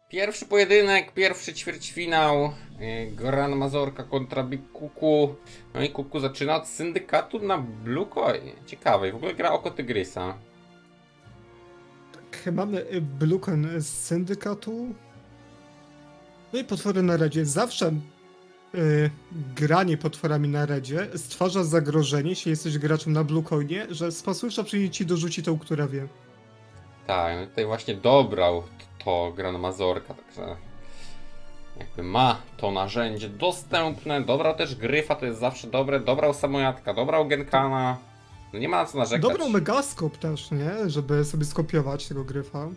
Pierwszy pojedynek, pierwszy ćwierćfinał. Gran Mazorka kontra Big Kuku. No i Kuku zaczyna od syndykatu na Blue Coin. Ciekawe, w ogóle gra oko Tygrysa. Tak, mamy Blue Coin z syndykatu. No i potwory na redzie. Zawsze granie potworami na redzie stwarza zagrożenie, jeśli jesteś graczem na Blue Coinie, że spasłysza przyjdzie ci dorzuci tą, która wie. Tak, no tutaj właśnie dobrał to Gran Mazorka, także jakby ma to narzędzie dostępne. Dobrał też Gryfa, to jest zawsze dobre. Dobrał Samojatka, dobrał Genkana. No nie ma na co narzekać. Dobrał Megaskop też, nie? Żeby sobie skopiować tego Gryfa.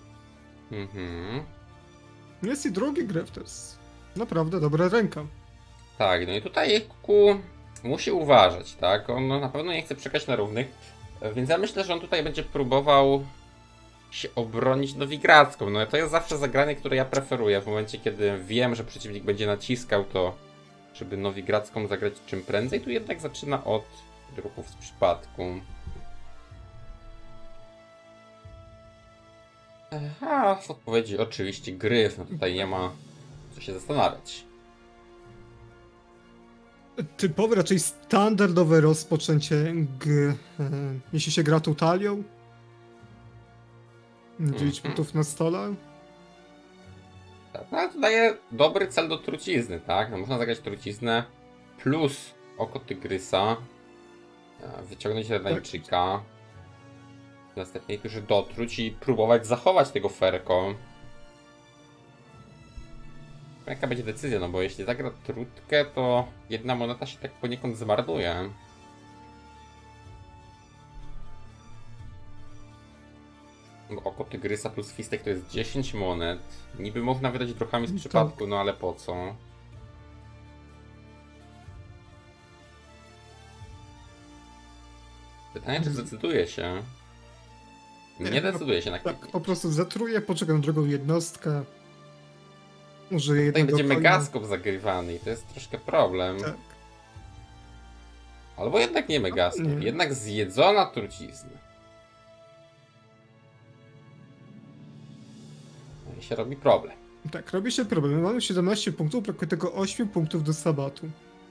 Jest i drugi Gryf, to jest naprawdę dobra ręka. Tak, no i tutaj Kuku musi uważać, tak? On na pewno nie chce przegrać na równych, więc ja myślę, że on tutaj będzie próbował się obronić nowigradzką. No to jest zawsze zagranie, które ja preferuję w momencie, kiedy wiem, że przeciwnik będzie naciskał to, żeby nowigradzką zagrać czym prędzej. Tu jednak zaczyna od ruchów z przypadku. A w odpowiedzi oczywiście Gryf, no tutaj nie ma co się zastanawiać. Typowe, raczej standardowe rozpoczęcie jeśli się gra tą talią. 9 punktów na stole. Tak, no ale to daje dobry cel do trucizny, tak? No można zagrać truciznę plus oko Tygrysa, wyciągnąć Redańczyka, w następnej turze dotruć i próbować zachować tego Ferko. Jaka będzie decyzja, no bo jeśli zagra trutkę, to jedna moneta się tak poniekąd zmarnuje. Bo oko Tygrysa plus Fistek to jest 10 monet. Niby można wydać trochami z przypadku, no ale po co? Pytanie, czy zdecyduje się? Nie decyduje się na Tak, po prostu zatruje, poczeka na drugą jednostkę. Użyje tutaj jednego będzie konia. Megaskop zagrywany i to jest troszkę problem. Tak. Albo jednak nie Megaskop, Nie. jednak zjedzona trucizna. No i się robi problem. Tak, robi się problem. Mamy 17 punktów, brakuje tylko 8 punktów do sabatu.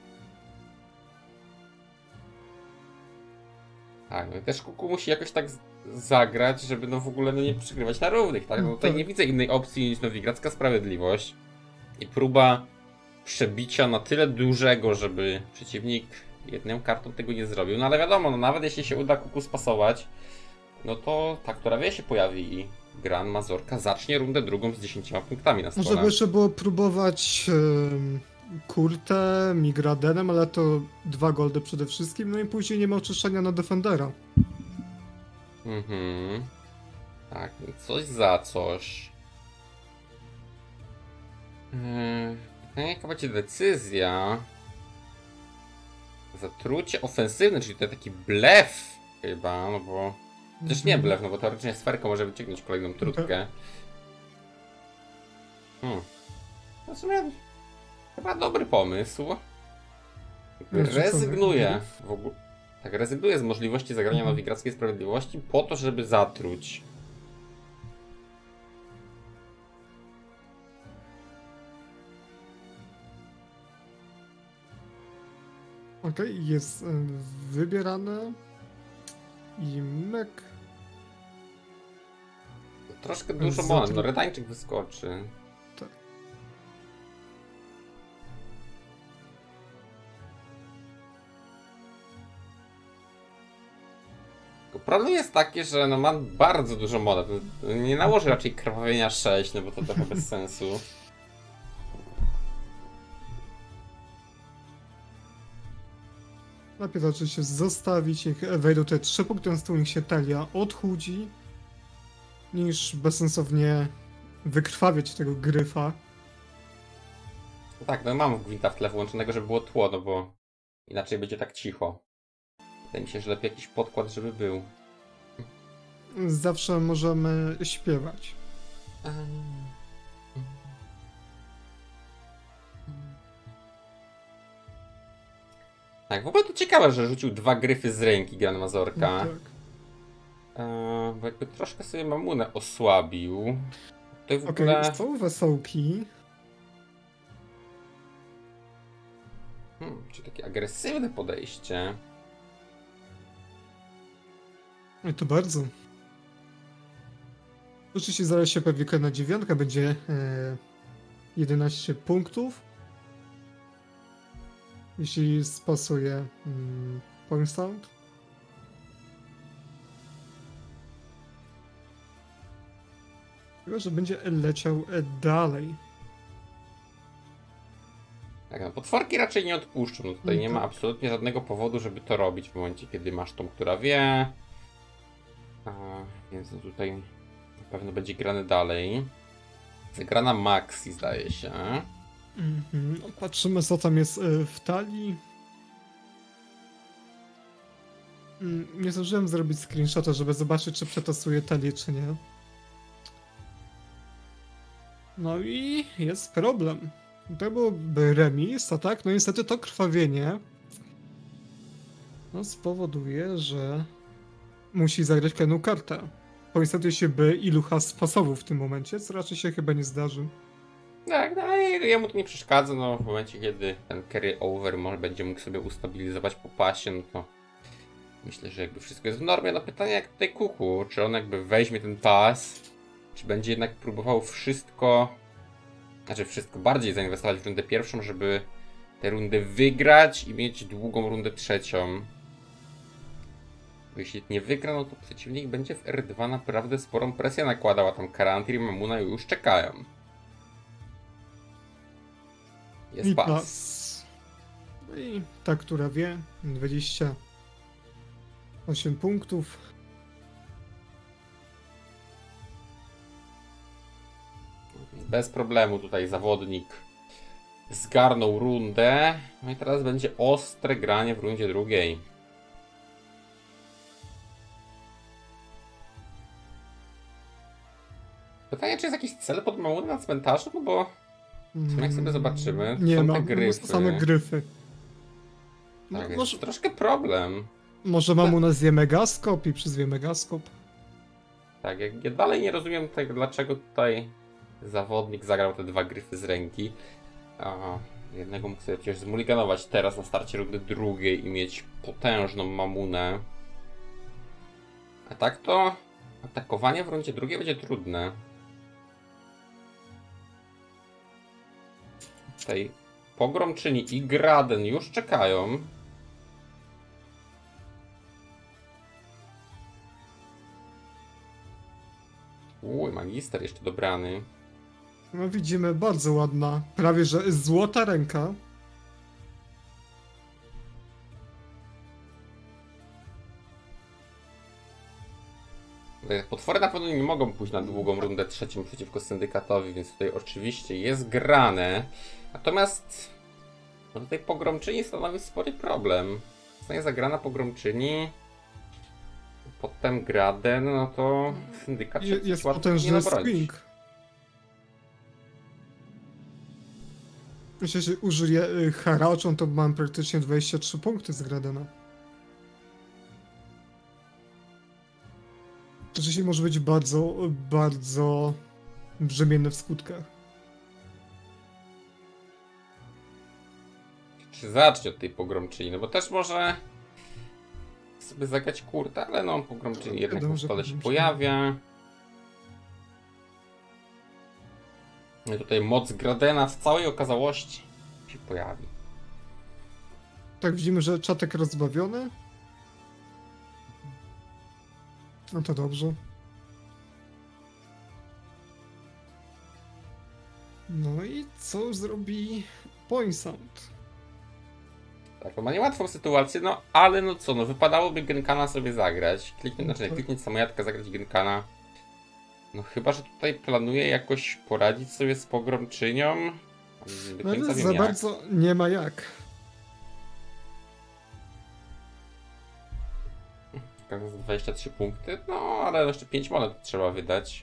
Tak, no i też Kuku musi jakoś tak zagrać, żeby no w ogóle no nie przegrywać na równych, tak? No tutaj nie widzę innej opcji niż nowigradzka sprawiedliwość i próba przebicia na tyle dużego, żeby przeciwnik jedną kartą tego nie zrobił. No ale wiadomo, no nawet jeśli się uda Kuku spasować, no to ta, która wie, się pojawi i Gran Mazorka zacznie rundę drugą z 10 punktami na stole. Może by jeszcze było próbować Kurtę, Migradenem, ale to 2 goldy przede wszystkim, no i później nie ma oczyszczenia na Defendera. Tak, coś za coś. Jaka będzie decyzja? Zatrucie ofensywne, czyli to taki blef chyba, no bo... Też nie blef, no bo teoretycznie Sferka może wyciągnąć kolejną trutkę. No w sumie chyba dobry pomysł. Rezygnuję w ogóle. Tak, rezygnuję z możliwości zagrania nowigradzkiej sprawiedliwości po to, żeby zatruć. Okej, jest wybierane. I mek. Troszkę dużo monet, no Redańczyk wyskoczy. Tak. Problem jest taki, że no mam bardzo dużo monet. Nie nałożę raczej krwawienia 6, no bo to trochę bez sensu. Najpierw oczywiście zostawić, niech wejdą te 3 punkty na stół, niech się talia odchudzi, niż bezsensownie wykrwawiać tego Gryfa. No tak, no mam gwinta w tle włączonego, żeby było tło, no bo inaczej będzie tak cicho. Wydaje mi się, że lepiej jakiś podkład, żeby był. Zawsze możemy śpiewać. Tak, w ogóle to ciekawe, że rzucił 2 gryfy z ręki Gran Mazorka. Tak. Bo jakby troszkę sobie mamunę osłabił. tutaj w Okej, ogóle... są wesołki. Czyli takie agresywne podejście. I to bardzo. Oczywiście zaraz się pojawi kolejna dziewiątka, będzie 11 punktów. Jeśli spasuje point sound. Chyba, że będzie leciał dalej. Tak, no, potworki raczej nie odpuszczą. No tutaj nie ma Tak. absolutnie żadnego powodu, żeby to robić w momencie, kiedy masz tą, która wie. Więc no tutaj na pewno będzie grany dalej. Zagrana Maxi, zdaje się. No, patrzymy, co tam jest w talii. Nie zdążyłem zrobić screenshota, żeby zobaczyć, czy przetasuję talię, czy nie. No i jest problem. To byłby remis, a tak? No niestety to krwawienie spowoduje, że musi zagrać kolejną kartę. Bo niestety się by ilucha spasował w tym momencie, co raczej się chyba nie zdarzy. Tak, no i jemu to nie przeszkadza, no w momencie, kiedy ten carry over może będzie mógł sobie ustabilizować po pasie, no to myślę, że jakby wszystko jest w normie. No pytanie jak tutaj Kuku, czy on jakby weźmie ten pas, czy będzie jednak próbował wszystko bardziej zainwestować w rundę pierwszą, żeby tę rundę wygrać i mieć długą rundę trzecią. Bo jeśli nie wygra, no to przeciwnik będzie w R2 naprawdę sporą presję nakładał, a tam Karantir i Mamuna już czekają. Jest I pas. No i ta, która wie, 28 punktów. Bez problemu tutaj zawodnik zgarnął rundę. No i teraz będzie ostre granie w rundzie drugiej. Pytanie, czy jest jakiś cel pod Mamunem na cmentarzu? No bo jak sobie zobaczymy, Nie są ma, te gryfy. same gryfy. Tak, Może, jest troszkę problem. może Mamuna zje Megaskop i przyzwie Megaskop. Tak, ja dalej nie rozumiem tego, dlaczego tutaj zawodnik zagrał te dwa gryfy z ręki. Jednego mógł sobie przecież zmuliganować teraz na starcie rundy drugiej i mieć potężną Mamunę. A tak to atakowanie w rundzie drugiej będzie trudne. Tutaj pogromczyni i Graden już czekają. Magister jeszcze dobrany. No widzimy, bardzo ładna, prawie że złota ręka. Potwory na pewno nie mogą pójść na długą rundę trzecią przeciwko syndykatowi, więc tutaj oczywiście jest grane. Natomiast no tutaj pogromczyni stanowi spory problem. Zostanie zagrana pogromczyni, potem Graden, no to syndykat się Jest łatwo potężny nie nabronić. swing. Myślę, że użyję haraczą, to mam praktycznie 23 punkty z Gradena. Oczywiście może być bardzo, bardzo brzemienny w skutkach. Czy zacznie od tej pogromczyni, no bo też może sobie zagrać kurta, ale no pogromczyni jednak na stole się pojawia. No i tutaj moc Gradena w całej okazałości się pojawi. Tak, widzimy, że czatek rozbawiony. No to dobrze. No i co zrobi Point Sound? Tak, on ma niełatwą sytuację, no ale no co, no wypadałoby Genkana sobie zagrać. Kliknąć samojadka, zagrać Genkana. No chyba, że tutaj planuje jakoś poradzić sobie z pogromczynią. Nie do No końca ale wiem za jak. bardzo nie ma jak. 23 punkty, no ale jeszcze 5 monet trzeba wydać.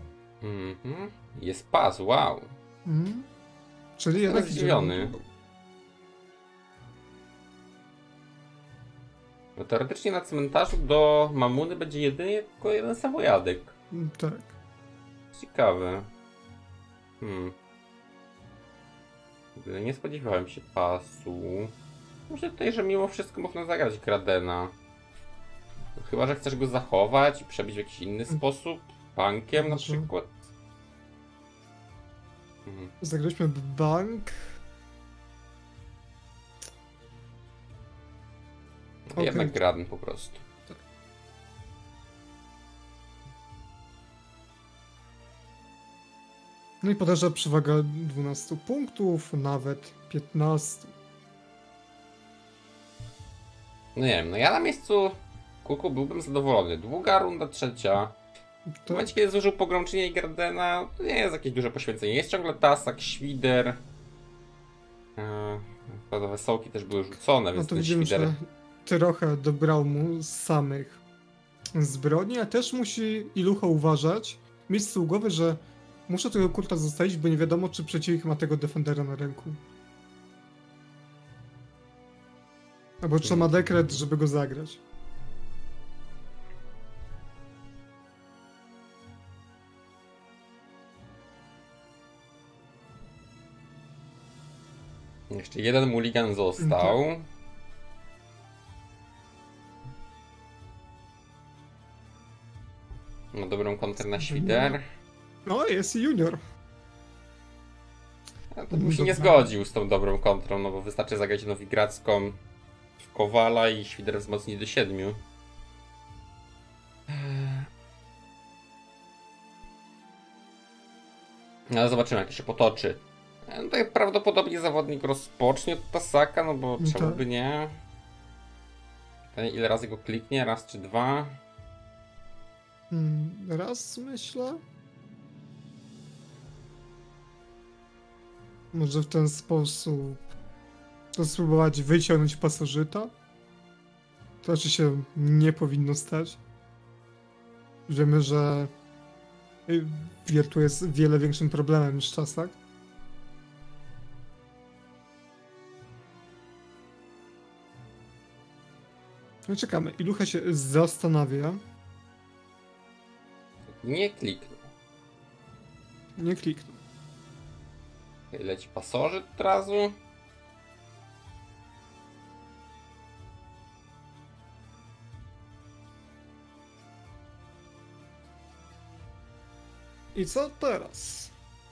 Jest pas, wow. Czyli jednak zdziwiony. Bo teoretycznie na cmentarzu do Mamuny będzie jedynie tylko jeden samojadek. Tak. Ciekawe. Nie spodziewałem się pasu. Myślę tutaj, że mimo wszystko można zagrać Gradena. Chyba że chcesz go zachować i przebić w jakiś inny sposób. Bankiem na przykład. Zagraliśmy bank. Jednak Graden po prostu. Tak. No i podaża przewaga 12 punktów, nawet 15. No nie wiem, no ja na miejscu Kuku byłbym zadowolony. Długa runda trzecia. W momencie, kiedy zużył pogromczynię i Gardena, to nie jest jakieś duże poświęcenie. Jest ciągle Tasak, Świder. Prawda, wesołki też były rzucone, więc no to ten widzimy, Świder... że trochę dobrał mu z samych zbroni, a też musi Ilucha uważać, mieć z tyłu głowy, że muszę tego kurta zostawić, bo nie wiadomo, czy przeciwnik ma tego defendera na ręku. Albo czy ma dekret, żeby go zagrać. Jeszcze jeden mulligan został. Ma dobrą kontrę na Świder. No, jest junior. A to bym się nie zgodził z tą dobrą kontrą, no bo wystarczy zagrać nowigradzką w Kowala i Świder wzmocnić do 7. No ale zobaczymy, jak to się potoczy. No to prawdopodobnie zawodnik rozpocznie od Tasaka, no bo czemu by nie? Ile razy go kliknie? Raz czy dwa? Raz, myślę. Może w ten sposób to spróbować wyciągnąć pasożyta? To raczej się nie powinno stać. Wiemy, że Wiertu jest wiele większym problemem niż Tasak. No czekamy. Ilucha się zastanawia. Nie kliknął. Nie kliknął. Leci pasożyt od razu. I co teraz?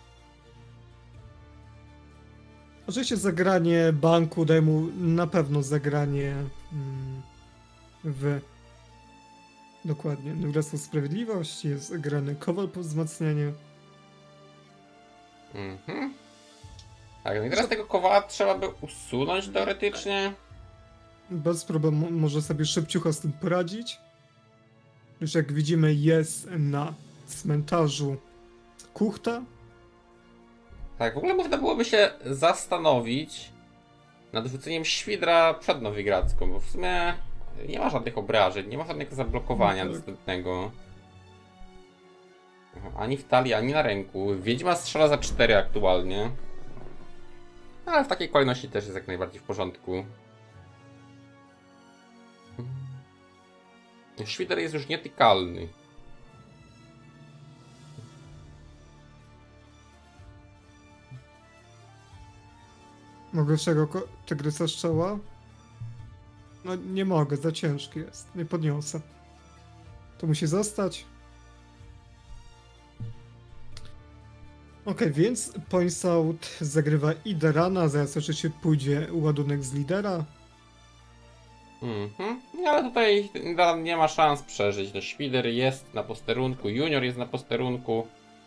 Oczywiście zagranie banku daje mu na pewno zagranie w dokładnie Królestwo Sprawiedliwość, jest grany Kowal po wzmacnianie. Tak, no i teraz tego Kowala trzeba by usunąć teoretycznie. Bez problemu może sobie szybciucho z tym poradzić. Już jak widzimy jest na cmentarzu Kuchta. Tak, w ogóle można byłoby się zastanowić nad wrzuceniem Świdra przed Nowigradzką, bo w sumie nie ma żadnych obrażeń, nie ma żadnego zablokowania dostępnego. Ani w talii, ani na ręku. Wiedźma strzela za 4 aktualnie. Ale w takiej kolejności też jest jak najbardziej w porządku. Świder jest już nietykalny. Mogę czego tygrysa z czoła? No nie mogę, za ciężki jest. Nie podniosę. To musi zostać. Okej, więc Points Out zagrywa Iderana, zaraz oczywiście pójdzie ładunek z lidera. Ale tutaj nie ma szans przeżyć. No, Świder jest na posterunku, Junior jest na posterunku.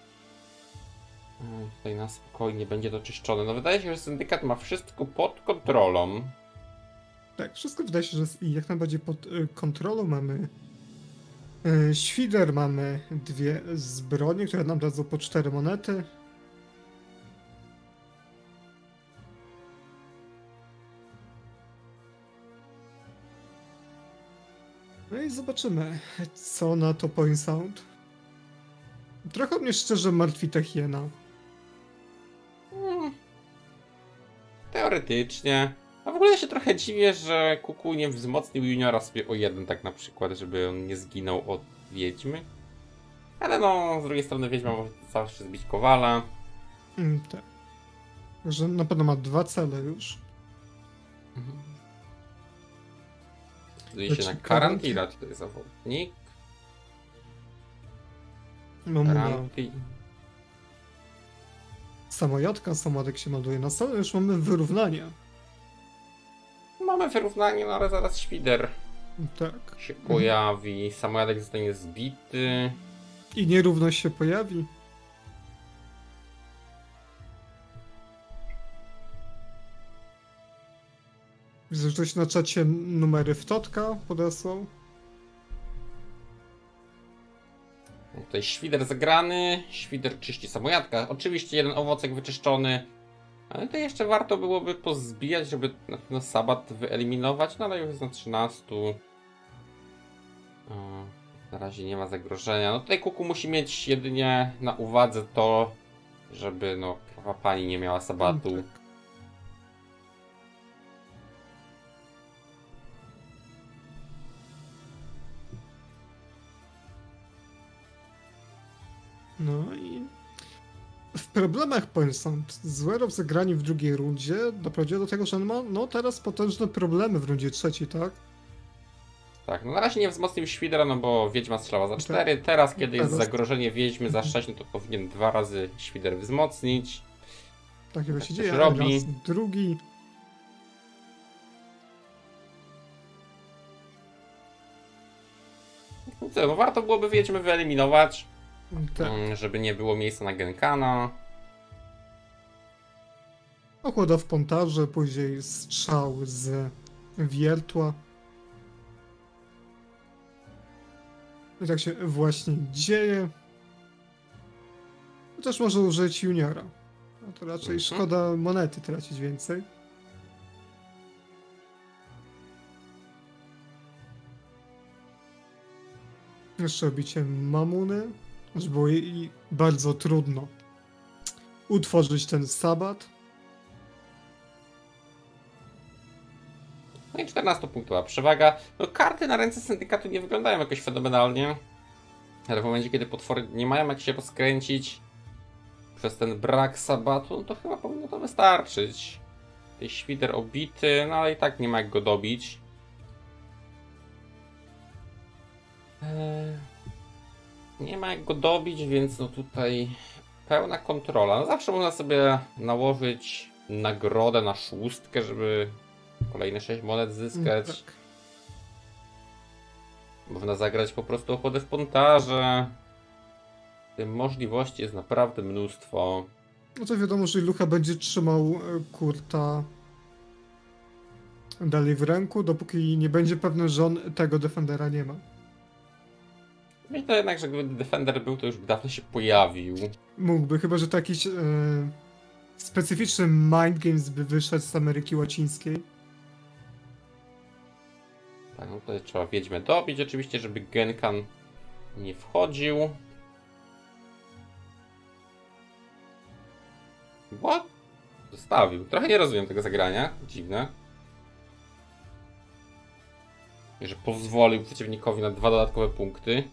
Tutaj na spokojnie będzie to czyszczone. No wydaje się, że syndykat ma wszystko pod kontrolą. Tak, wszystko wydaje się, że jest jak najbardziej pod kontrolą. Mamy Świder, mamy 2 zbronie, które nam dadzą po 4 monety. No i zobaczymy, co na to Points Out. Trochę mnie szczerze martwi ta hiena. Teoretycznie. A w ogóle ja się trochę dziwię, że Kuku nie wzmocnił juniora sobie o 1 tak na przykład, żeby on nie zginął od wiedźmy. Ale no, z drugiej strony wiedźma może zawsze zbić Kowala. Tak. Że na pewno ma 2 cele już. Zduje się na Karantira, czy to jest zawodnik. Mamuna. Karanti. Samojadka, Samadek się melduje na stole, już mamy wyrównanie. Mamy wyrównanie, no ale zaraz Świder Tak. się pojawi. Samojadek zostanie zbity. I nierówność się pojawi. Widzę, że ktoś na czacie numery Wtotka podesłał. Tutaj Świder zagrany. Świder czyści Samojadka. Oczywiście jeden owocek wyczyszczony. Ale to jeszcze warto byłoby pozbijać, żeby na pewno Sabat wyeliminować. No ale już jest na 13. Na razie nie ma zagrożenia. No tutaj Kuku musi mieć jedynie na uwadze to, żeby no prawa pani nie miała Sabatu. Tak. No i w problemach Point Zero w zagraniu w drugiej rundzie doprowadziło do tego, że on ma no teraz potężne problemy w rundzie trzeciej, tak? Tak, no na razie nie wzmocnił Świdra, no bo Wiedźma strzelała za 4. Teraz, kiedy jest zagrożenie Wiedźmy za 6, no to powinien 2 razy Świder wzmocnić. Tak chyba Tak się też dzieje. robi. Raz, drugi. No co, no warto byłoby Wiedźmy wyeliminować, Tak. żeby nie było miejsca na Genkana. Okłada w pontarze, później strzał z wiertła. I tak się właśnie dzieje. Chociaż może użyć juniora. No to raczej szkoda monety tracić więcej. Jeszcze robicie mamuny, że było jej bardzo trudno utworzyć ten sabat. No i 14-punktowa przewaga. No karty na ręce syndykatu nie wyglądają jakoś fenomenalnie. Ale w momencie, kiedy potwory nie mają jak się rozkręcić przez ten brak sabatu, no to chyba powinno to wystarczyć. Tej Świder obity, no ale i tak nie ma jak go dobić. Nie ma jak go dobić, więc no tutaj pełna kontrola. No zawsze można sobie nałożyć nagrodę na szóstkę, żeby kolejne 6 monet zyskać. Tak. Można zagrać po prostu ochotę w pontarze. Tych możliwości jest naprawdę mnóstwo. No to wiadomo, że Lucha będzie trzymał Kurta dalej w ręku, dopóki nie będzie pewny, że on tego Defendera nie ma. Myślę jednak, że gdyby Defender był, to już dawno się pojawił. Mógłby, chyba że to jakiś specyficzny Mind Games by wyszedł z Ameryki Łacińskiej. Tak, no tutaj trzeba Wiedźmę dobić oczywiście, żeby Genkan nie wchodził. What? Zostawił. Trochę nie rozumiem tego zagrania. Dziwne. I że pozwolił przeciwnikowi na 2 dodatkowe punkty.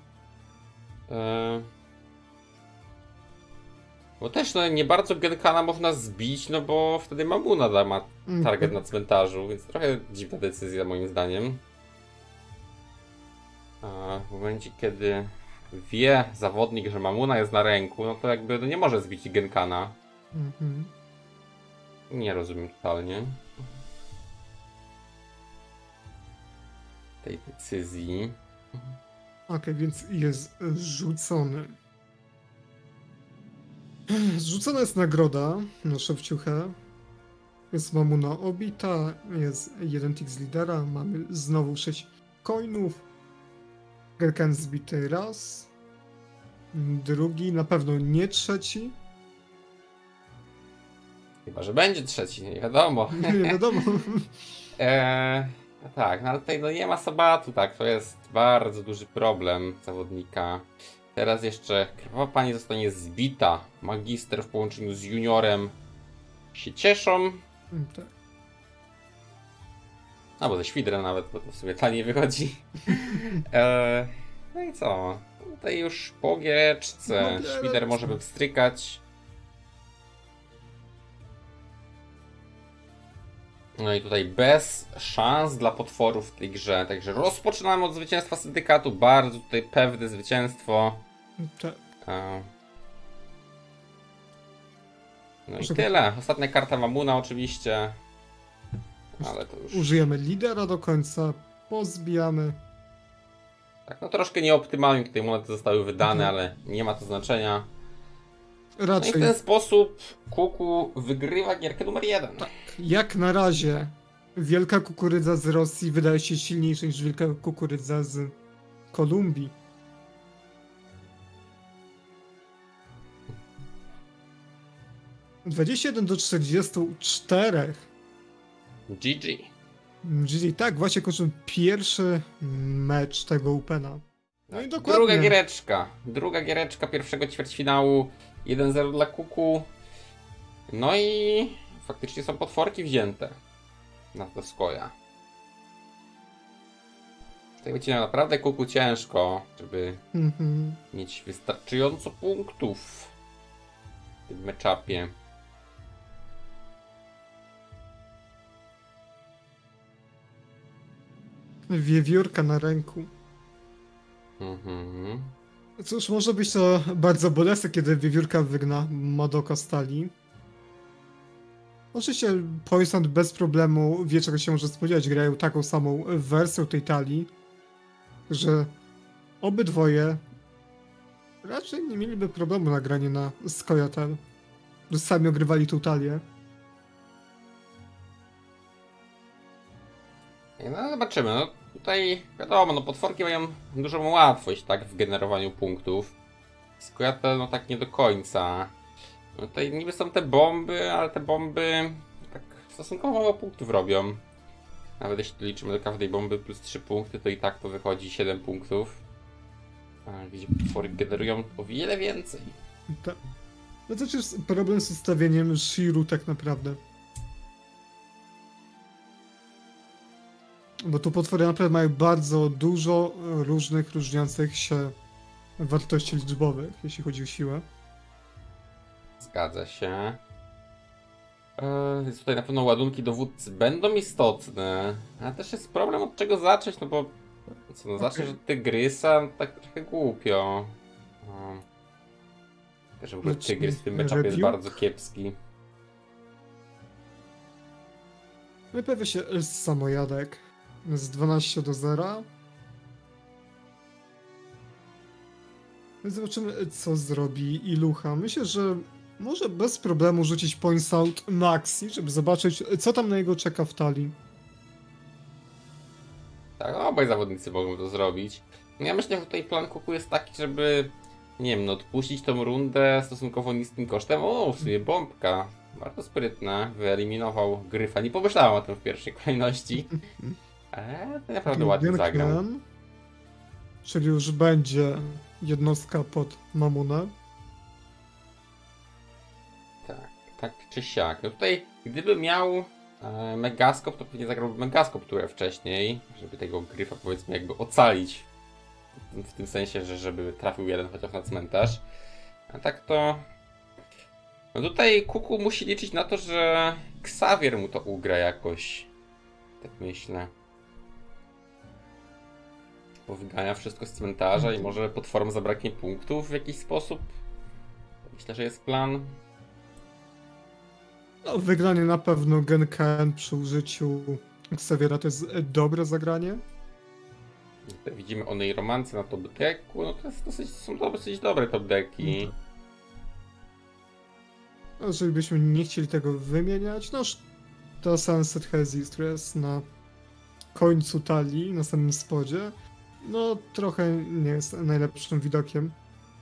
Bo też no, nie bardzo Genkana można zbić, no bo wtedy Mamuna ma target na cmentarzu, więc trochę dziwna decyzja moim zdaniem. A w momencie, kiedy wie zawodnik, że Mamuna jest na ręku, no to jakby no, nie może zbić Genkana. Nie rozumiem totalnie tej decyzji. Okej, więc jest rzucony. Zrzucona jest nagroda na szewciuchę. Jest Mamuna obita, jest 1 tick z lidera, mamy znowu 6 coinów. Gerkan zbity raz. Drugi, na pewno nie trzeci. Chyba, że będzie trzeci, nie wiadomo. Nie wiadomo. Tak, no ale tutaj no nie ma sabatu, tak, to jest bardzo duży problem zawodnika. Teraz jeszcze krwawa pani zostanie zbita. Magister w połączeniu z juniorem się cieszą. Tak. Albo ze świdrem nawet, bo to w sumie taniej wychodzi. No i co? Tutaj już po giereczce świder może by wstrykać. No i tutaj bez szans dla potworów w tej grze. Także rozpoczynamy od zwycięstwa syndykatu. Bardzo tutaj pewne zwycięstwo. No i tyle. Ostatnia karta Mamuna oczywiście. Ale to już... Użyjemy lidera do końca. Pozbijamy. Tak, no troszkę nieoptymalnie tutaj monety zostały wydane, ale nie ma to znaczenia. Raczej. No i w ten sposób Kuku wygrywa gierkę numer 1. Tak, jak na razie wielka kukurydza z Rosji wydaje się silniejsza niż wielka kukurydza z Kolumbii. ...21-44. GG. GG, tak, właśnie kończymy pierwszy mecz tego Opena. No i dokładnie. Druga giereczka pierwszego ćwierćfinału. 1-0 dla Kuku. No i faktycznie są potworki wzięte na to Skoja. Tutaj będzie naprawdę Kuku ciężko, żeby mieć wystarczająco punktów w tym meczapie. Wiewiórka na ręku. Cóż, może być to bardzo bolesne, kiedy wiewiórka wygna Madoka Stali. Oczywiście Poisson bez problemu wie, czego się może spodziewać. Grają taką samą wersję tej talii, że obydwoje raczej nie mieliby problemu na granie na Skojatel, że sami ogrywali tą talię. No zobaczymy, no tutaj wiadomo, no potworki mają dużą łatwość, tak, w generowaniu punktów. Skojatel, no tak nie do końca. No tutaj niby są te bomby, ale te bomby tak stosunkowo mało punktów robią. Nawet jeśli liczymy do każdej bomby plus 3 punkty, to i tak to wychodzi 7 punktów. Gdzie potwory generują o wiele więcej. Tak. No to jest problem z ustawieniem Shiru tak naprawdę. Bo tu potwory naprawdę mają bardzo dużo różnych, różniących się wartości liczbowych, jeśli chodzi o siłę. Zgadza się. Więc tutaj na pewno ładunki dowódcy będą istotne. Ale też jest problem, od czego zacząć, no bo co, no zacząć od Tygrysa, no tak trochę głupio. Też w ogóle Tygrys w tym meczapie jest bardzo kiepski. No i pojawia się samojadek z 12-0. Zobaczymy, co zrobi Ilucha. Myślę, że może bez problemu rzucić Points Out Maxi, żeby zobaczyć, co tam na niego czeka w talii. Tak, obaj zawodnicy mogą to zrobić. Ja myślę, że tutaj plan Kuku jest taki, żeby, nie wiem, no odpuścić tą rundę stosunkowo niskim kosztem. O, w sumie bombka. Bardzo sprytne. Wyeliminował Gryfa. Nie pomyślałem o tym w pierwszej kolejności. To naprawdę ładnie zagrał. Czyli już będzie jednostka pod Mamunę. Tak czy siak. No tutaj, gdyby miał Megaskop, to pewnie zagrałby Megaskop turę wcześniej, żeby tego Gryfa, powiedzmy, jakby ocalić. W tym sensie, że żeby trafił jeden chociaż na cmentarz. A tak to... No tutaj Kuku musi liczyć na to, że Xavier mu to ugra jakoś. Tak myślę. Powygania wszystko z cmentarza i może potworom zabraknie punktów w jakiś sposób. Myślę, że jest plan. No, wygranie na pewno Genken przy użyciu Xaviera to jest dobre zagranie. Tutaj widzimy onej romance na top decku, no to jest są dosyć dobre top decki. No, jeżeli byśmy nie chcieli tego wymieniać, no to Sunset Hezis, który jest na końcu talii, na samym spodzie, no trochę nie jest najlepszym widokiem.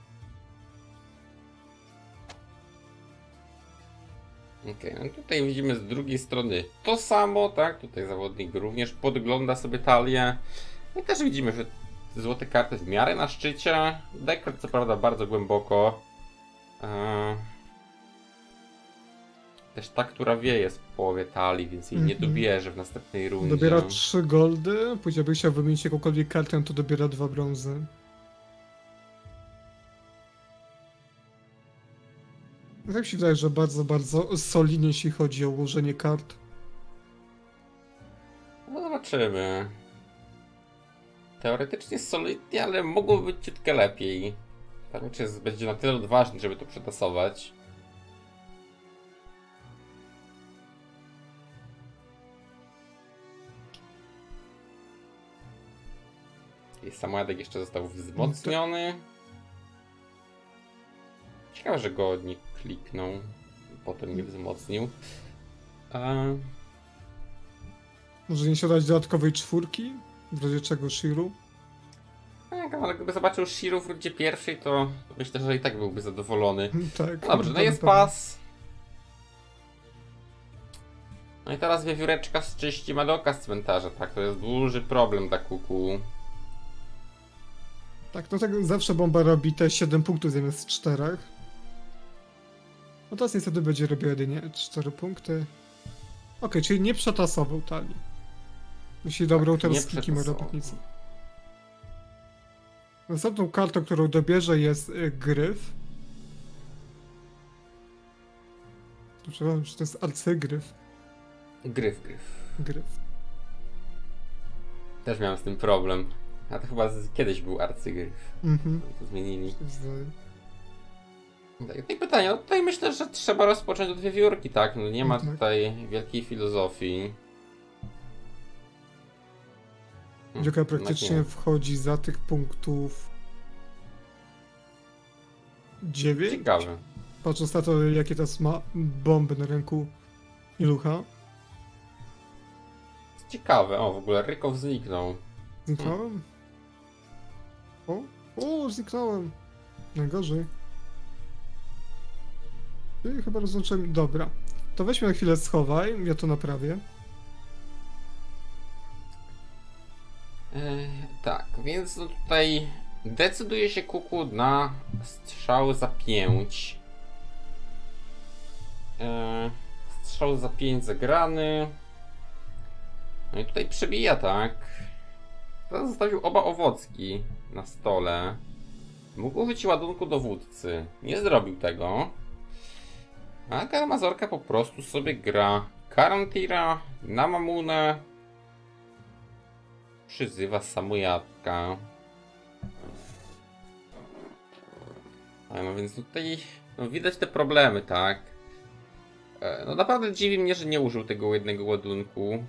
Okej, no tutaj widzimy z drugiej strony to samo, tak? Tutaj zawodnik również podgląda sobie talię. I też widzimy, że złote karty w miarę na szczycie. Deckard co prawda bardzo głęboko. Też ta, która wie, jest w połowie talii, więc jej nie dobierze w następnej rundzie. Dobiera 3 goldy, później by chciał wymienić jakąkolwiek kartę, to dobiera 2 brązy. Tak mi się wydaje, że bardzo, bardzo solidnie, jeśli chodzi o ułożenie kart. No zobaczymy. Teoretycznie solidnie, ale mogłoby być ciutkę lepiej. Ta mecz będzie na tyle odważny, żeby to przetasować. I samochodek jeszcze został wzmocniony. Ciekawe, że go nie kliknął. Potem nie wzmocnił. Może nie się dać dodatkowej 4? W razie czego Shiru? Tak, ale gdyby zobaczył Shiru w rundzie pierwszej, to myślę, że i tak byłby zadowolony. Tak. No dobrze, no jest pas. No i teraz wiewióreczka czyści Madoka z cmentarza, tak? To jest duży problem dla Kuku. Tak, no tak zawsze bomba robi te 7 punktów zamiast 4. No teraz niestety będzie robił jedynie 4 punkty. Okej, czyli nie przetasował talii. Jeśli dobrał teraz z kilkoma robotnicy. Następną kartą, którą dobierze, jest gryf. Przepraszam, że to jest arcygryf. Gryf. Gryf. Też miałem z tym problem. A to chyba kiedyś był arcygryf. To zmienili. No i pytanie, no tutaj myślę, że trzeba rozpocząć od wiewiórki, tak? No nie ma tutaj wielkiej filozofii. Wiewiórka praktycznie wchodzi za tych punktów 9. Ciekawe. Patrząc na to, jakie teraz ma bomby na ręku Ilucha. Ciekawe, o w ogóle Rykow zniknął. Zniknąłem? O, zniknąłem. Najgorzej. I chyba rozłączyłem. Dobra. To weźmy na chwilę schowaj, ja to naprawię. Tak, więc no tutaj decyduje się Kuku na strzał za 5. Strzał za 5 zagrany. No i tutaj przebija, tak. Teraz zostawił oba owocki na stole. Mógł użyć ładunku dowódcy. Nie zrobił tego. A Karamazorka po prostu sobie gra Karantira na Mamunę. Przyzywa samojatka. No więc tutaj no widać te problemy, tak? No naprawdę dziwi mnie, że nie użył tego jednego ładunku.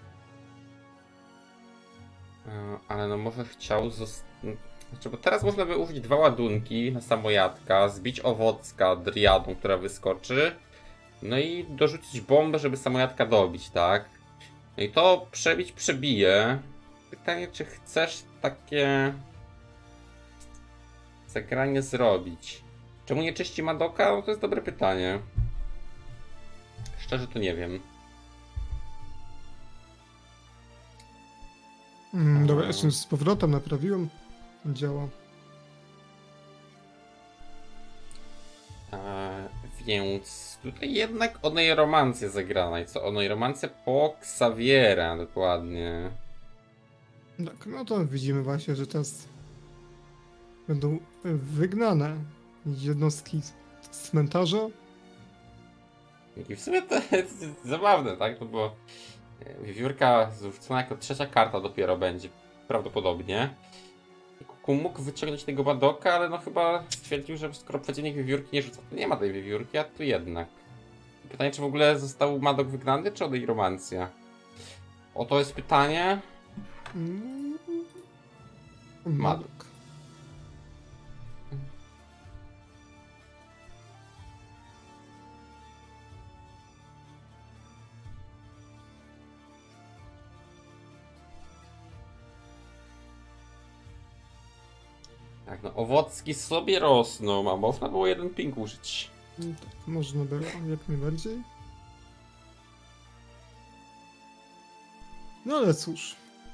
Ale no może chciał znaczy, bo teraz można by użyć 2 ładunki na samojatka, zbić owocka driadą, która wyskoczy. No i dorzucić bombę, żeby samojatka dobić, tak? No i to przebić przebije. Pytanie, czy chcesz takie zagranie zrobić? Czemu nie czyści Madoka? No to jest dobre pytanie. Szczerze to nie wiem. Dobra, jestem z powrotem, naprawiłem. Działa. Więc tutaj jednak Oneiromancję zagrana. I co? Oneiromancję po Xaviera dokładnie. Tak, no to widzimy właśnie, że teraz będą wygnane jednostki z cmentarza. I w sumie to jest zabawne, tak? No bo wiewiórka zrzucona jako 3. karta dopiero będzie, prawdopodobnie. Kuku mógł wyciągnąć tego Madoka, ale no chyba stwierdził, że skoro przeciwnik wiewiórki nie rzuca, to nie ma tej wiewiórki, a tu jednak. Pytanie, czy w ogóle został Madok wygnany, czy Oneiromancja? Oto jest pytanie. Madok. Tak, no owocki sobie rosną, a można było 1 ping użyć. Tak, można było, jak najbardziej. No ale cóż.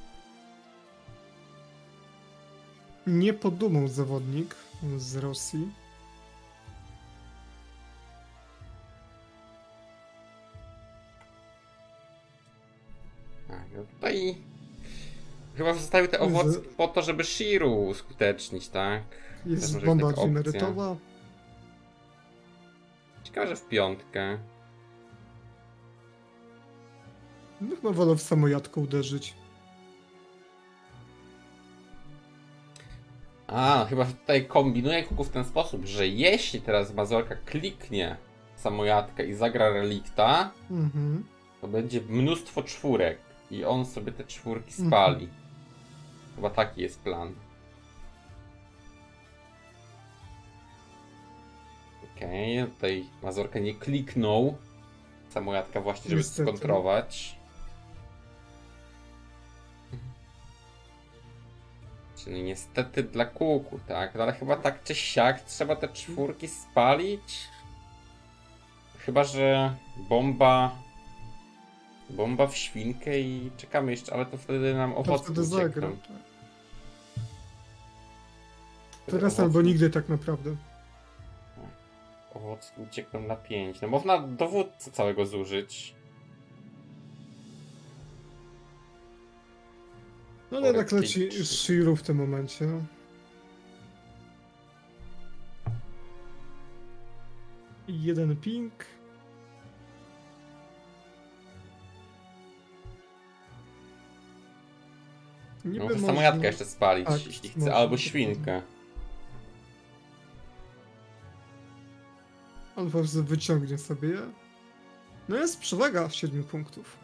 Nie podumał zawodnik z Rosji. chyba zostały te owoce po to, żeby Shiru uskutecznić, tak? Jest może bomba taka opcja. emerytowa. Ciekawe, że w piątkę. No chyba wolę w samojadkę uderzyć. A, chyba że tutaj kombinuję kuku w ten sposób, że jeśli teraz Mazorka kliknie samojadkę i zagra relikta, to będzie mnóstwo czwórek i on sobie te czwórki spali. Chyba taki jest plan. Okej, tutaj Mazorka nie kliknął samojadka właśnie, żeby Niestety. skontrować. Czyli niestety dla kuku, tak? No ale chyba tak czy siak trzeba te czwórki spalić. Chyba że bomba w świnkę i czekamy jeszcze, ale to wtedy nam To owoce wtedy zagra. uciekną. Tak. Teraz albo nigdy tak naprawdę. Owoce uciekną na 5. No można dowódcę całego zużyć. No ale jednak leci Shiru w tym momencie. I jeden ping. No to samojadkę jeszcze spalić, Tak, jeśli chce, można, albo dokładnie. świnkę. On po prostu wyciągnie sobie je. No jest przewaga 7 punktów.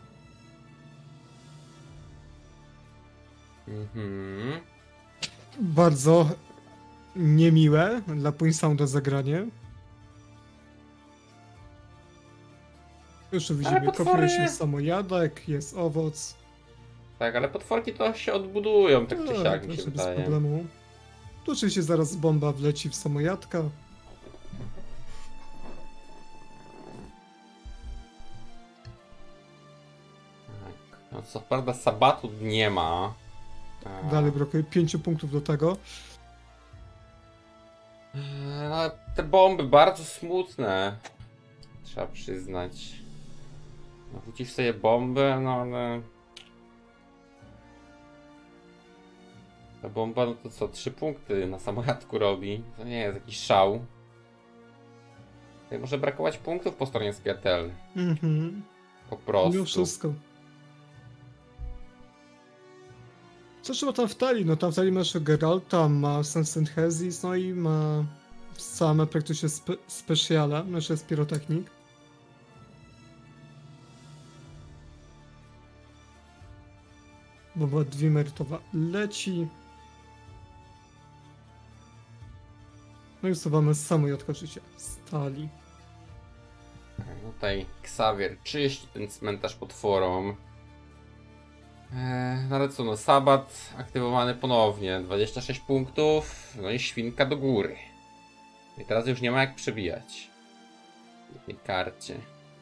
Bardzo niemiłe dla Poinsounda zagranie. Już widzimy, potwory- kopiliśmy samojadek, jest owoc. Tak, ale potworki to się odbudują, tak czy siak mi się bez wydaje. problemu. Tu oczywiście zaraz bomba wleci w samojadka. Tak. No co prawda sabatu nie ma. Dalej brakuje 5 punktów do tego. No, ale te bomby bardzo smutne. Trzeba przyznać. No, rzucisz sobie bombę, no ale... Ta bomba, no to co, 3 punkty na samolotku robi. To nie jest jakiś szał. Tutaj może brakować punktów po stronie Sketel. Po prostu. Mimo wszystko. Co trzeba tam w talii? No tam w talii masz Geralta, ma Synthesis, no i ma same praktycznie specjale, znaczy jest pirotechnik. Bomba dwiemerytowa leci. No i usuwamy samojadka życia stali. Tutaj Xavier czyści ten cmentarz potworom. No ale co, no Sabat aktywowany ponownie, 26 punktów, no i świnka do góry. I teraz już nie ma jak przebijać w tej karcie.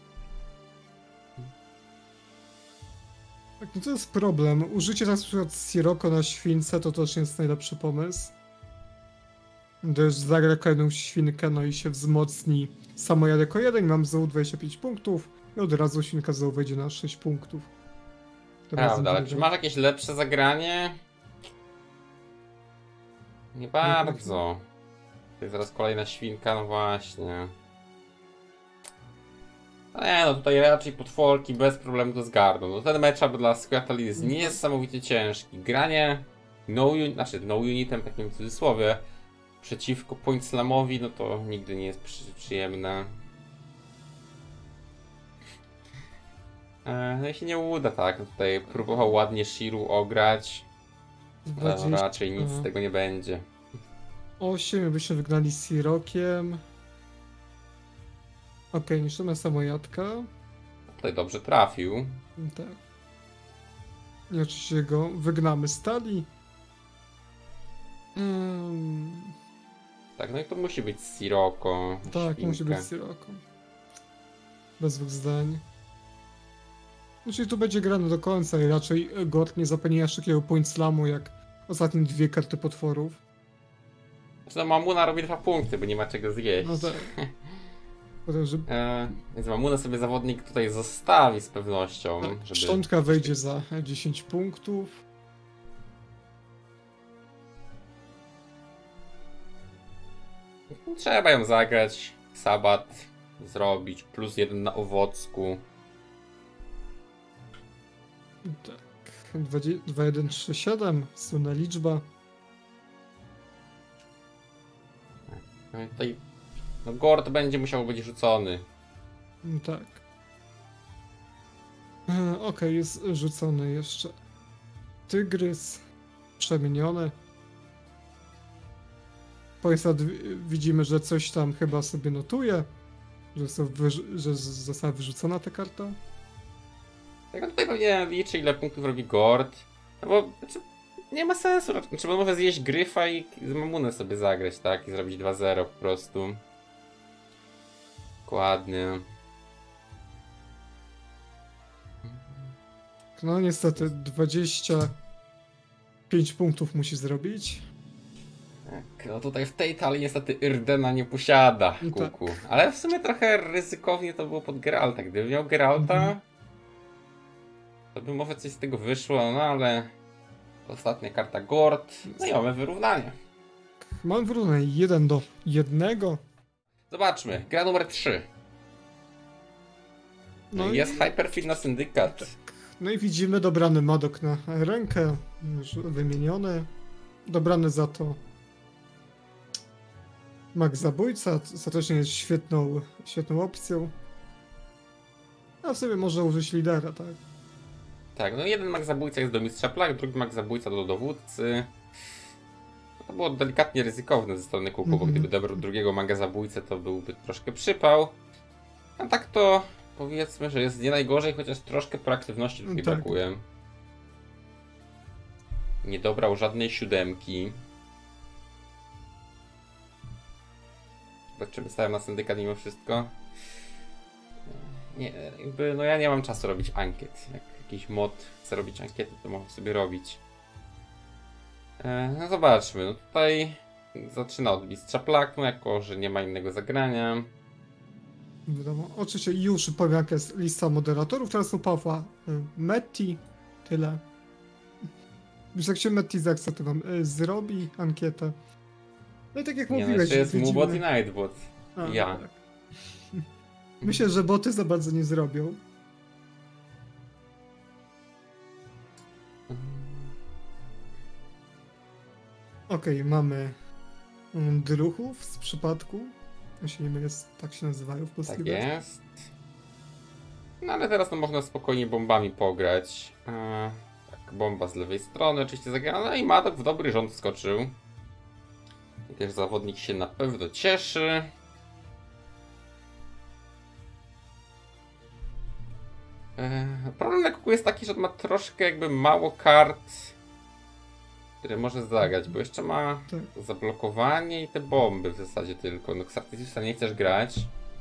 Tak, no to jest problem. Użycie na przykład Sirocco na śwince to też nie jest najlepszy pomysł. Gdyż zagra kolejną świnkę, no i się wzmocni samojadek o 1, mam znowu 25 punktów i od razu świnka znowu wejdzie na 6 punktów. Prawda, ale czy masz jakieś lepsze zagranie? Nie bardzo. To jest zaraz kolejna świnka, no właśnie. No nie, no tutaj raczej potworki bez problemu to zgarną. No ten matchup dla Squirtle jest niesamowicie ciężki. Granie no unitem, takim w cudzysłowie, przeciwko Point Slamowi, no to nigdy nie jest przyjemne. No i się nie uda, tak. No tutaj próbował ładnie Shiru ograć. Ale raczej nic z tego nie będzie. 8 byśmy wygnali Sirokiem. Okej, niszczymy samojadka. Tutaj dobrze trafił. Tak. I oczywiście go wygnamy z talii. Tak, no i to musi być Sirocco. Tak, świnkę. musi być Sirocco. Bez dwóch zdań. Czyli tu będzie grane do końca i raczej Gort nie zapewni aż takiego point slamu jak ostatnie 2 karty potworów. Znaczy, no Mamuna robi 2 punkty, bo nie ma czego zjeść. No tak. Potem, że Więc Mamuna sobie zawodnik tutaj zostawi z pewnością. Żeby szczątka wejdzie za 10 punktów. Trzeba ją zagrać. Sabat zrobić. +1 na owocku. Tak. 2137, słynna liczba. No i tutaj no Gord będzie musiał być rzucony. Tak. Okej, jest rzucony jeszcze. Tygrys. Przemieniony. Poisad widzimy, że coś tam chyba sobie notuje. Że została wyrzucona ta karta. Tak, no tutaj pewnie liczy, ile punktów robi Gord. No bo znaczy, nie ma sensu. Znaczy, bo może zjeść Gryfa i z Mamunę sobie zagrać, tak? I zrobić 2-0 po prostu. Dokładnie. No niestety 25 punktów musi zrobić. Tak, no tutaj w tej talii niestety Irdena nie posiada Tak. Kuku. Ale w sumie trochę ryzykownie to było pod Geralta. Gdyby miał Geralta, to by może coś z tego wyszło, no ale ostatnia karta Gord. No i mamy wyrównanie. Mam wyrównanie 1-1. Zobaczmy, gra numer 3. No Jest Hyperfit na syndykat. No i widzimy dobrany Madok na rękę, już wymieniony. Dobrany za to Mag Zabójca, ostatecznie jest świetną opcją. A w sobie może użyć lidera, tak? Tak, no jeden mag zabójca jest do mistrza plag, drugi mag zabójca do dowódcy. To było delikatnie ryzykowne ze strony Kuku, bo gdyby dobrał drugiego maga zabójcę, to byłby troszkę przypał. A tak to powiedzmy, że jest nie najgorzej, chociaż troszkę proaktywności tutaj brakuje. Nie dobrał żadnej 7. Zobaczymy, stałem na syndykat mimo wszystko. Nie, jakby, no ja nie mam czasu robić ankiet. Jak jakiś mod chce robić ankiety, to mogę sobie robić. No zobaczmy, no tutaj zaczyna od mistrza plag, no jako, że nie ma innego zagrania. Wiadomo. Oczywiście już powiem, jaka jest lista moderatorów. Teraz u Pawła Metti. Tyle. Już jak się Metti zechce, to wam zrobi ankietę. No i tak jak Nie, mówiłeś, no jeszcze jest widzimy... Mubot i Nightbot. Ja. Tak. Myślę, że boty za bardzo nie zrobią. Okej, mamy druchów z przypadku. Jeśli nie mylę, tak się nazywają w polskiej Tak wersji. jest. No ale teraz no, można spokojnie bombami pograć. Tak, bomba z lewej strony oczywiście zagrana. No i Madok w dobry rząd wskoczył. I też zawodnik się na pewno cieszy. Problem na Kuku jest taki, że on ma troszkę jakby mało kart, które może zagrać, bo jeszcze ma zablokowanie i te bomby w zasadzie tylko. No Xartisiusa nie chcesz grać.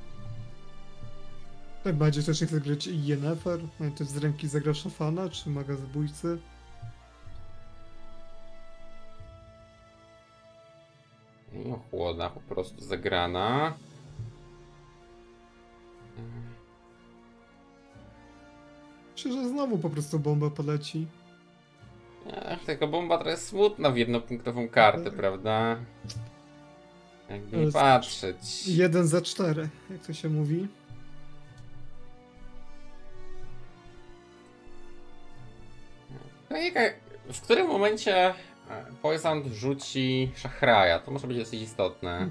Najbardziej też nie chcę grać Yennefer. No i też z ręki zagra Szafana czy Maga Zabójcy. I ochłodna po prostu zagrana. Myślę, że znowu po prostu bomba poleci. Tylko bomba trochę smutna w jednopunktową kartę, prawda? Jakby nie patrzeć. 1 za 4, jak to się mówi. No i w którym momencie Poisand rzuci Szachraja? To może być dosyć istotne.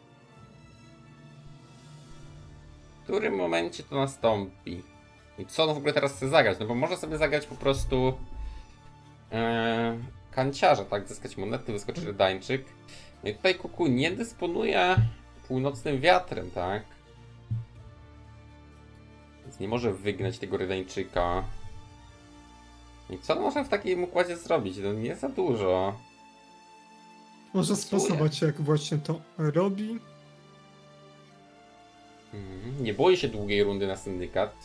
W którym momencie to nastąpi? I co on w ogóle teraz chce zagrać? No bo może sobie zagrać po prostu kanciarza, tak? Zyskać monety, wyskoczy Redańczyk. No i tutaj Kuku nie dysponuje północnym wiatrem, tak? Więc nie może wygnać tego Redańczyka. I co on może w takim układzie zrobić? No nie za dużo. Może sposobować, jak właśnie to robi. Nie boi się długiej rundy na syndykat.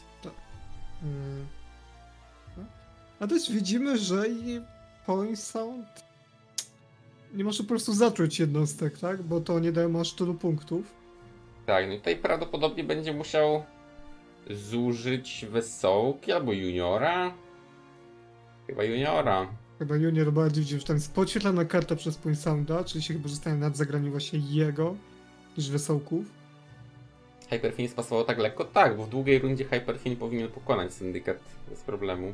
A też widzimy, że i Poisand nie może po prostu zatruć jednostek, tak? Bo to nie daje aż tylu punktów. Tak, no i tutaj prawdopodobnie będzie musiał zużyć Wesołki albo Juniora. Chyba Juniora. Chyba Junior bardziej widzimy, że tam jest podświetlana karta przez Poisanda, czyli się chyba zostanie nad zagraniem właśnie jego. niż Wesołków. Hyperfin spasował tak lekko? Tak, bo w długiej rundzie Hyperfin powinien pokonać syndykat bez problemu.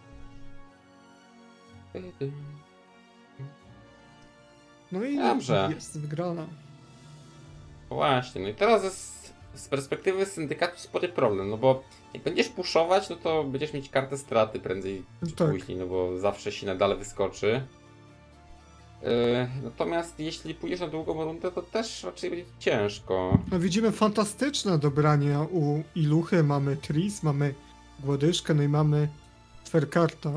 No i Dobrze. jest wygrana. Właśnie, no i teraz jest z perspektywy syndykatu spory problem, no bo jak będziesz puszować, no to będziesz mieć kartę straty prędzej czy Tak. później, no bo zawsze się nadal wyskoczy. Natomiast jeśli pójdziesz na długą rundę, to też raczej będzie ciężko. No widzimy fantastyczne dobrania u Iluchy. Mamy Tris, mamy Głodyszkę, no i mamy Twerkarta.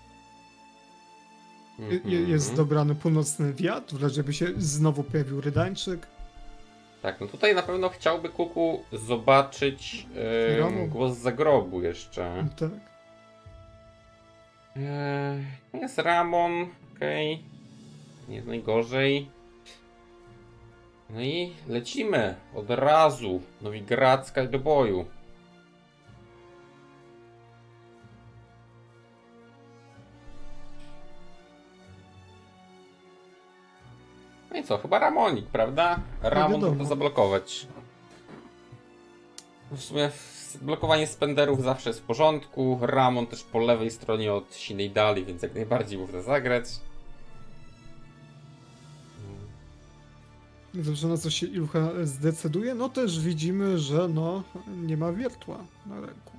Jest dobrany północny wiatr, żeby się znowu pojawił Rydańczyk. Tak, no tutaj na pewno chciałby Kuku zobaczyć głos zagrobu jeszcze. Tak. Jest Ramon, okej. Nie jest najgorzej. No i lecimy od razu. Nowigradzka do boju. No i co? Chyba Ramonik, prawda? Ramon wiadomo. to zablokować. W sumie blokowanie spenderów zawsze jest w porządku. Ramon też po lewej stronie od Sinej Dali, więc jak najbardziej można zagrać. Dobrze, na co się Ilucha zdecyduje? No też widzimy, że no nie ma wiertła na ręku.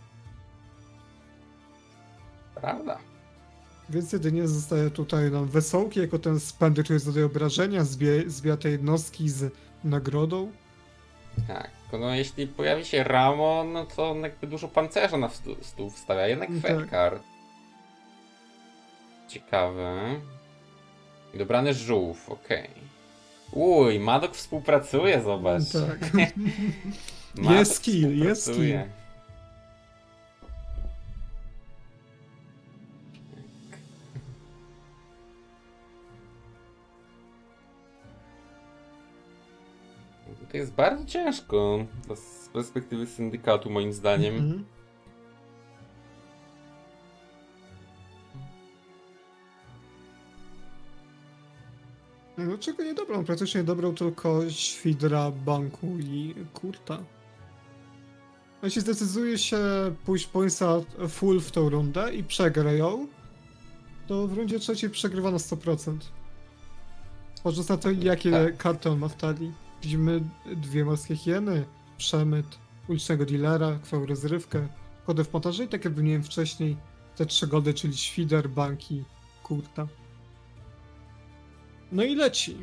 Prawda. Więc jedynie zostaje tutaj nam Wesołki, jako ten spender, który zadaje obrażenia, zbija te jednostki z nagrodą. Tak, no jeśli pojawi się Ramon, no to on jakby dużo pancerza na stół wstawia, jednak Tak. Ferkar. Ciekawe. I dobrany żółw, okej. Uj, Madok współpracuje, zobacz. Tak. Madok Jest skill, jest współpracuje. To jest bardzo ciężko z perspektywy syndykatu, moim zdaniem. Mhm. No czego nie dobrał? Praktycznie dobrał tylko Świdra, Banku i Kurta. No jeśli zdecyduje się pójść Poinsa full w tą rundę i przegra ją, to w rundzie trzeciej przegrywa na 100%. Patrząc na to, jakie Tak. karty on ma w talii. Widzimy dwie morskie hieny, przemyt, ulicznego dealera, krwawą rozrywkę, kody w montaży i tak jak wymieniłem wcześniej, te trzy gody, czyli Świder, Banki, Kurta. No i leci.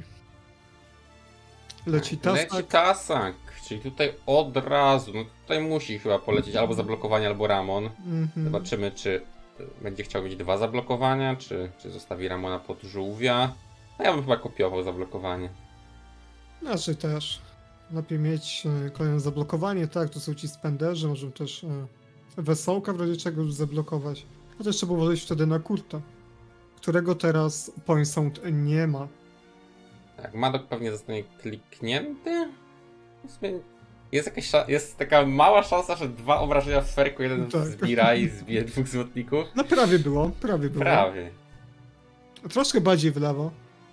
Leci Tasak. Leci Tasak, czyli tutaj od razu, no tutaj musi chyba polecieć albo zablokowanie, albo Ramon. Mhm. Zobaczymy, czy będzie chciał mieć dwa zablokowania, czy zostawi Ramona pod żółwia. No ja bym chyba kopiował zablokowanie. Znaczy też. Lepiej mieć kolejne zablokowanie, tak, to są ci spenderzy, możemy też Wesołka w razie czego już zablokować. A też trzeba uważać wtedy na Kurta, którego teraz Point Sound nie ma. Tak, Madok pewnie zostanie kliknięty. W sumie jest taka mała szansa, że dwa obrażenia w ferku, jeden Tak. zbira i zbije dwóch złotników. No prawie było, prawie było. Prawie. Troszkę bardziej w lewo.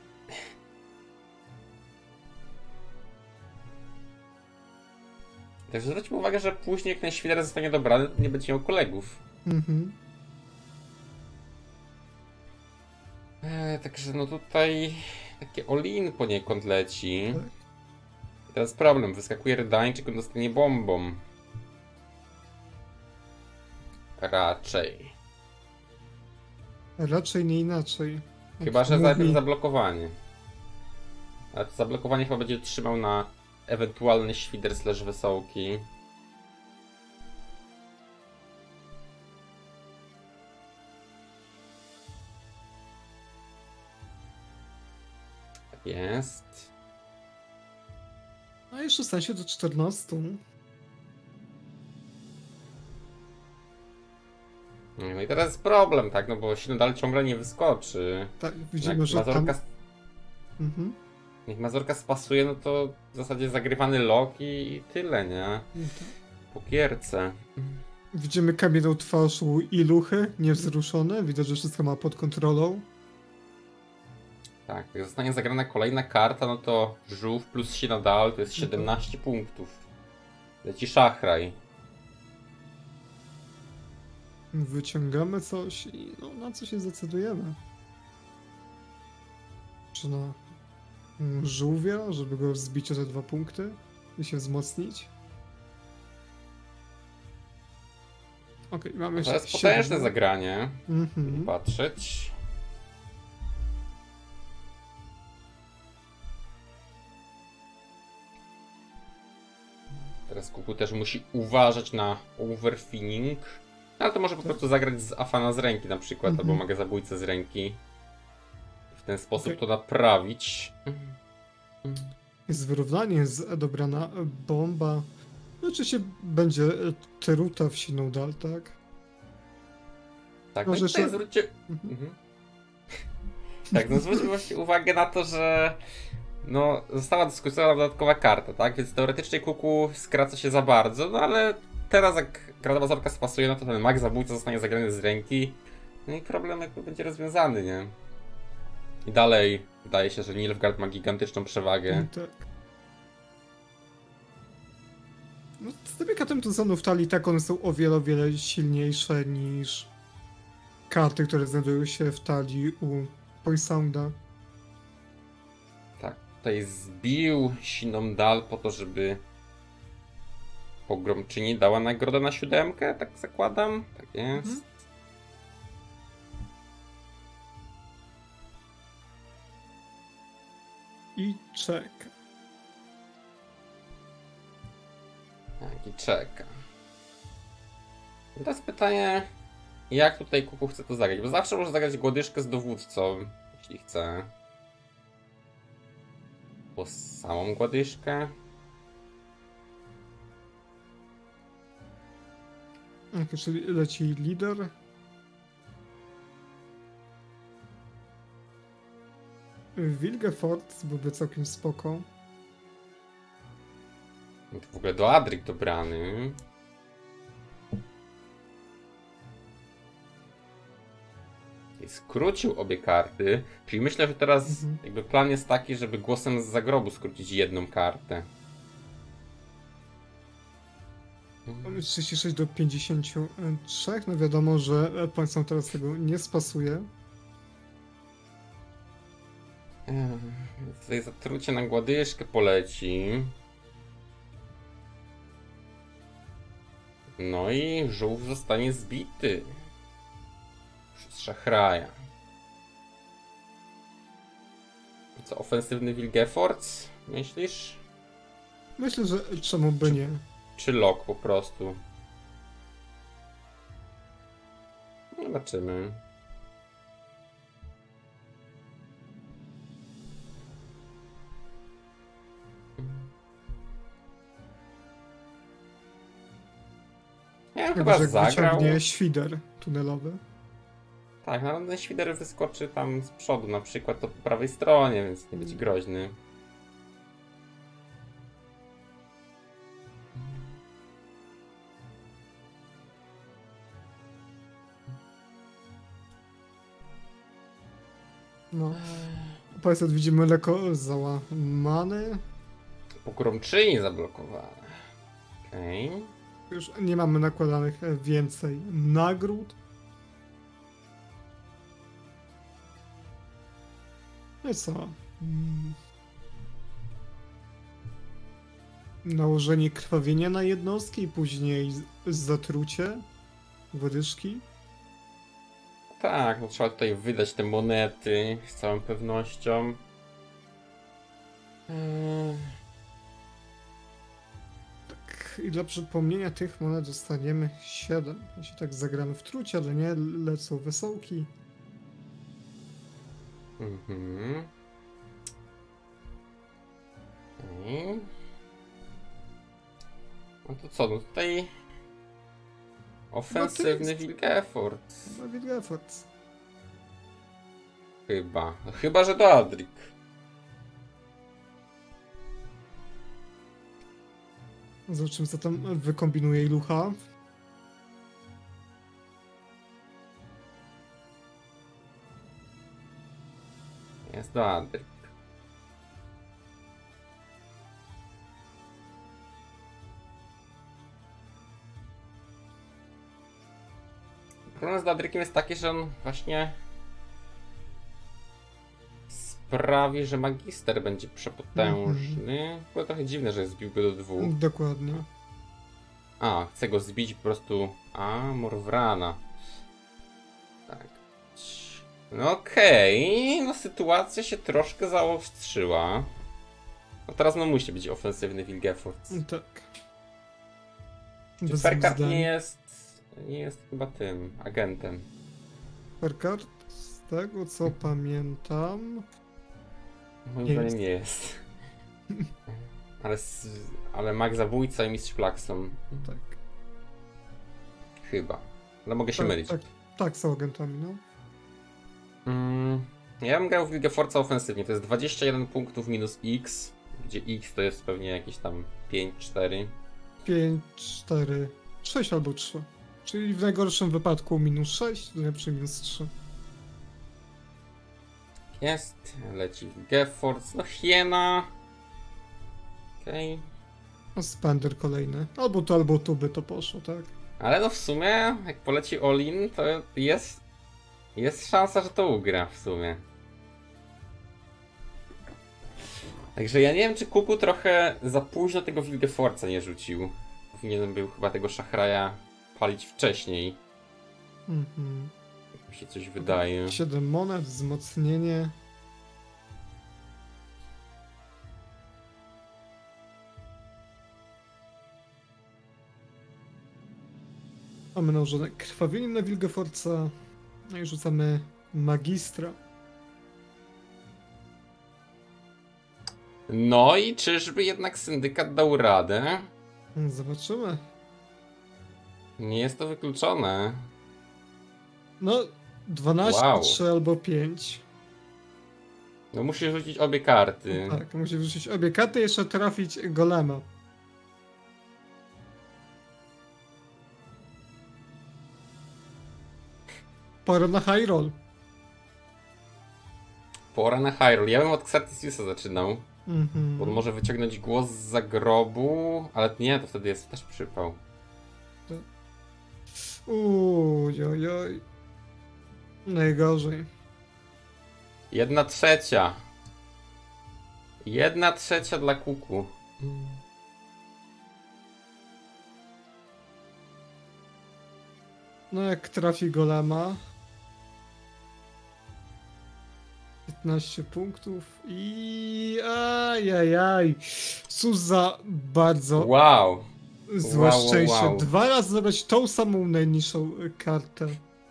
Też zwróćmy uwagę, że później jak ten świder zostanie dobrany, to nie będzie miał kolegów. Mhm. Także no tutaj takie all-in poniekąd leci. Tak. I teraz problem, wyskakuje Rydańczyk, on dostanie bombą. Raczej. Raczej nie inaczej. Chyba, że Mówi- najpierw zablokowanie. Ale to zablokowanie chyba będzie trzymał na ewentualny świder / wesołki. Tak jest. A jeszcze 16 do 14. No i teraz jest problem, tak? No bo Sinodal ciągle nie wyskoczy. Tak, Jak widzimy, że tam... Mazurka, Mhm. jak Mazurka spasuje, no to w zasadzie zagrywany lock i tyle, nie? Po gierce. Widzimy kamienną twarz u Iluchy, niewzruszone. Widać, że wszystko ma pod kontrolą. Tak, jak zostanie zagrana kolejna karta, no to żółw plus się nadal to jest 17 punktów. Leci szachraj. Wyciągamy coś i no, na co się zdecydujemy? Czy na żółwia, żeby go zbić o te 2 punkty i się wzmocnić? Okej, mamy To jest 7. potężne zagranie. Mhm. Patrzeć. Teraz Kuku też musi uważać na overfilling. Ale to może po prostu zagrać z Afana z ręki na przykład, albo Magę Zabójcę z ręki. W ten sposób to naprawić. Jest wyrównanie, jest dobrana bomba. No, oczywiście będzie truta w siną dal, tak? Tak, Może no i tutaj jeszcze- zwróćcie... Tak, no zwróćmy właśnie uwagę na to, że no, została dyskutowana dodatkowa karta, tak? Więc teoretycznie Kuku skraca się za bardzo, no ale teraz jak Grada Zorka spasuje, no to ten mag zabójca zostanie zagrany z ręki. No i problem jakby będzie rozwiązany, nie? I dalej wydaje się, że Nilfgaard ma gigantyczną przewagę. Tak. No, z tymi kartami to są w talii, tak one są o wiele silniejsze niż karty, które znajdują się w talii u Poisounda. Tak, tutaj zbił siną dal po to, żeby pogromczyni dała nagrodę na 7, tak zakładam. Tak jest. I czeka. Tak, i czeka. I teraz pytanie, jak tutaj Kuku chce to zagrać? Bo zawsze może zagrać głodyżkę z dowódcą, jeśli chce. Bo samą głodyżkę. Ok, czyli leci lider. Wilgefort byłby całkiem spoko. No to w ogóle do Adrik dobrany. I skrócił obie karty. Czyli myślę, że teraz jakby plan jest taki, żeby głosem z zagrobu skrócić jedną kartę. Mamy 36 do 53. No wiadomo, że Państwo teraz tego nie spasuje. Tutaj zatrucie na gładyżkę poleci. No i żółw zostanie zbity przez szachraja. Co, ofensywny Wilgefortz, myślisz? Myślę, że czemu by nie. Czy lok po prostu? Zobaczymy. Ja bym chyba Że zagrał. wyciągnie świder tunelowy. Tak, no ten świder wyskoczy tam z przodu na przykład, to po prawej stronie, więc nie będzie groźny. No. Państwo widzimy lekko załamany. Pogromczyni zablokowane. Okej. Już nie mamy nakładanych więcej nagród. No i co? Nałożenie krwawienia na jednostki i później zatrucie wodyszki. Tak, no trzeba tutaj wydać te monety z całą pewnością. Tak, i dla przypomnienia tych monet dostaniemy 7. Jeśli tak zagramy w trucie, ale nie, lecą wesołki. Mhm. Okej. No to co, no tutaj ofensywny jest- Wilgefort. Wilgefort. Chyba. No, chyba, że do Adrik. Zobaczymy, co tam wykombinuje Ilucha. Jest Doadryk. Problem z Doadrykiem jest taki, że on właśnie sprawi, że magister będzie przepotężny. Było trochę dziwne, że zbił go do 2. Dokładnie. A, chcę go zbić po prostu. A, Morwrana. Tak. No okej, no sytuacja się troszkę zaostrzyła. No teraz no musi być ofensywny Wilgefortz. Tak. Czy Ferkat nie jest chyba tym agentem? Ferkat, z tego co pamiętam... Moim zdaniem nie jest. Ale mag zabójca i mistrz Plak są. Tak. Chyba. Ale mogę się mylić. Tak, są agentami, no. Ja bym grał w Wilgefortza ofensywnie. To jest 21 punktów minus X, gdzie X to jest pewnie jakieś tam 5, 4. 5, 4, 6 albo 3. Czyli w najgorszym wypadku minus 6, w najlepszym minus 3. Jest, leci Wilgefortz, no hiena. Okej. No Spender kolejny. Albo tu by to poszło, tak? Ale no w sumie, jak poleci Olin, to jest szansa, że to ugra w sumie. Także ja nie wiem, czy Kuku trochę za późno tego Wilgefortza nie rzucił. Powinienem był chyba tego Szachraja palić wcześniej. Tak mi się coś wydaje. 7 monet, wzmocnienie. Mamy nałożone krwawienie na Wilgefortza. No i rzucamy magistra. No i czyżby jednak syndykat dał radę? Zobaczymy. Nie jest to wykluczone. No, 12, Wow. 3 albo 5. No musi rzucić obie karty. Tak, musi wrzucić obie karty i jeszcze trafić golema. Pora na high roll. Pora na high roll. Ja bym od Xartisiusa zaczynał. Mhm. Bo on może wyciągnąć głos z zagrobu, ale nie, to wtedy jest też przypał. Ujojoj. Najgorzej. 1/3. 1/3 dla Kuku. No jak trafi golema. 15 punktów i... Ajajaj. Cóż za bardzo Wow. złe Wow, szczęście. wow. 2 razy zabrać tą samą najniższą kartę.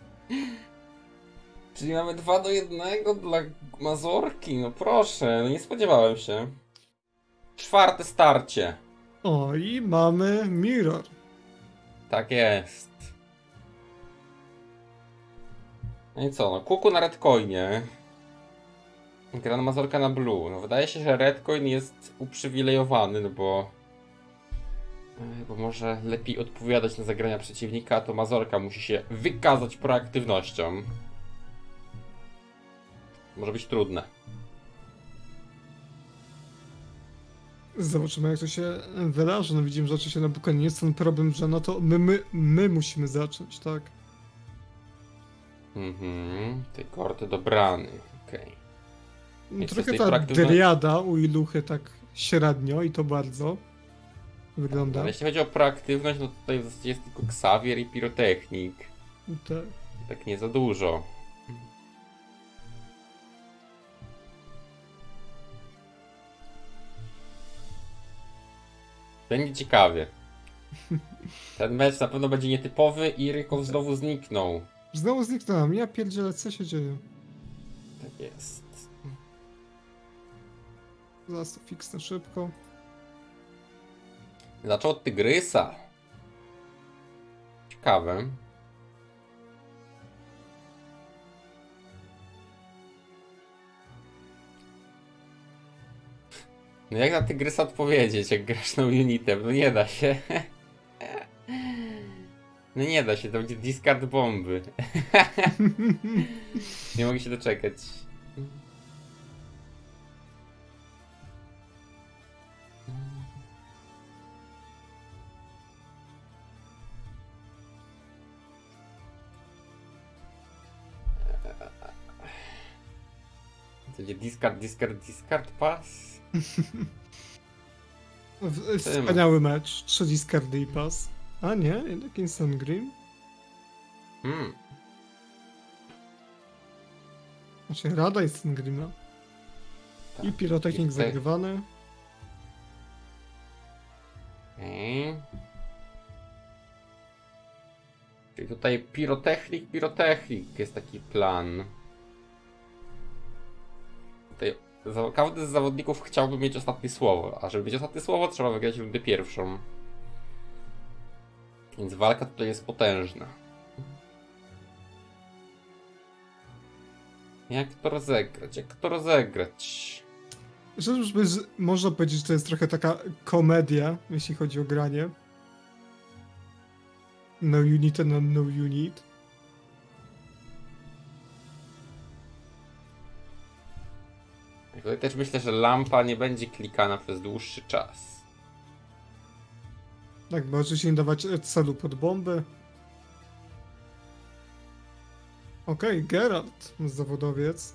Czyli mamy 2-1 dla Mazurki. No proszę, no nie spodziewałem się. 4. starcie. O, i mamy mirror. Tak jest. No i co, no Kuku na Redcoinie. Gra na Mazurka na Blue. No wydaje się, że Redcoin jest uprzywilejowany, no bo może lepiej odpowiadać na zagrania przeciwnika, a to Mazurka musi się wykazać proaktywnością. Może być trudne. Zobaczymy jak to się wyraży. No widzimy, że oczywiście na Buka nie jest ten problem, że no to my musimy zacząć, tak? Tej korty dobrany. Okej. No, trochę ta driada u Iluchy tak średnio i to bardzo wygląda. Ale jeśli chodzi o proaktywność, no tutaj w zasadzie jest tylko Xavier i Pirotechnik. Tak. Tak nie za dużo. Będzie ciekawie. Ten mecz na pewno będzie nietypowy i Rykow znowu zniknął. Znowu zniknąłem. Ja pierdzielę, co się dzieje? Tak jest. Zaraz to fiksnę szybko. Zaczął od Tygrysa. Ciekawe. No jak na Tygrysa odpowiedzieć, jak grasz na Unitem? No nie da się. No nie da się, to będzie discard bomby. Nie mogę się doczekać. To będzie discard pass? Wspaniały mecz. 3 discardy i pass. A nie, jednak Instant Grim. Znaczy Rada Instant Grima. Tak. I Pirotechnik I tutaj- zagrywany. Okej. Czyli tutaj pirotechnik jest taki plan. Tutaj każdy z zawodników chciałby mieć ostatnie słowo, a żeby mieć ostatnie słowo, trzeba wygrać rundę pierwszą. Więc walka tutaj jest potężna. Jak to rozegrać? Jak to rozegrać? Można powiedzieć, że to jest trochę taka komedia, jeśli chodzi o granie. No unit and no unit. Tutaj też myślę, że lampa nie będzie klikana przez dłuższy czas. Tak, bo oczywiście nie dawać celu pod bomby. Okej, Geralt, zawodowiec.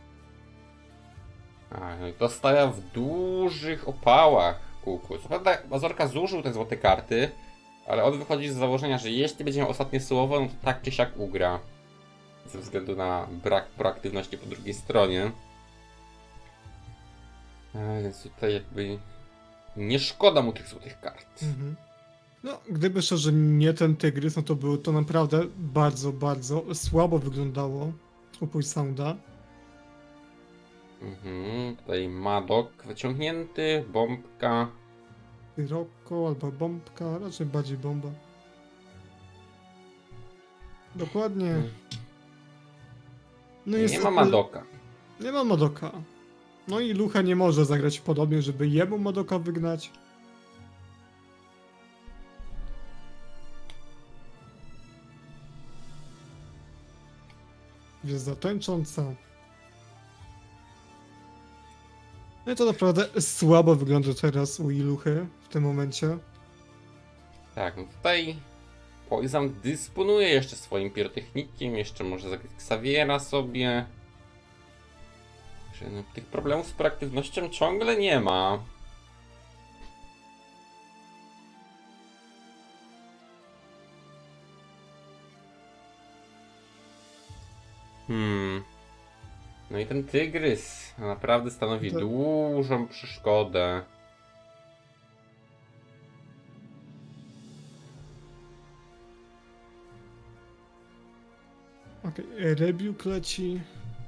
A, no i to stawia w dużych opałach kółku. Co prawda Mazorka zużył te złote karty, ale on wychodzi z założenia, że jeśli będzie miał ostatnie słowo, no to tak czy siak ugra. Ze względu na brak proaktywności po drugiej stronie. Więc tutaj jakby nie szkoda mu tych złotych kart. Mhm. No, gdyby szczerze nie ten tygrys, no to było to naprawdę bardzo, bardzo słabo wyglądało u Pojsounda. Tutaj Madok wyciągnięty, bombka. Rocco albo bombka, raczej bardziej bomba. Dokładnie. No Nie ma Madoka. Nie ma Madoka. No i Lucha nie może zagrać podobnie, żeby jemu Madoka wygnać. Gwiazda tańcząca. No i to naprawdę słabo wygląda teraz u Iluchy w tym momencie. Tak, no tutaj Poison dysponuje jeszcze swoim pirotechnikiem, jeszcze może zagrać Xaviera sobie. No, tych problemów z proaktywnością ciągle nie ma. No i ten tygrys naprawdę stanowi dużą przeszkodę. Okej, Rebuke leci.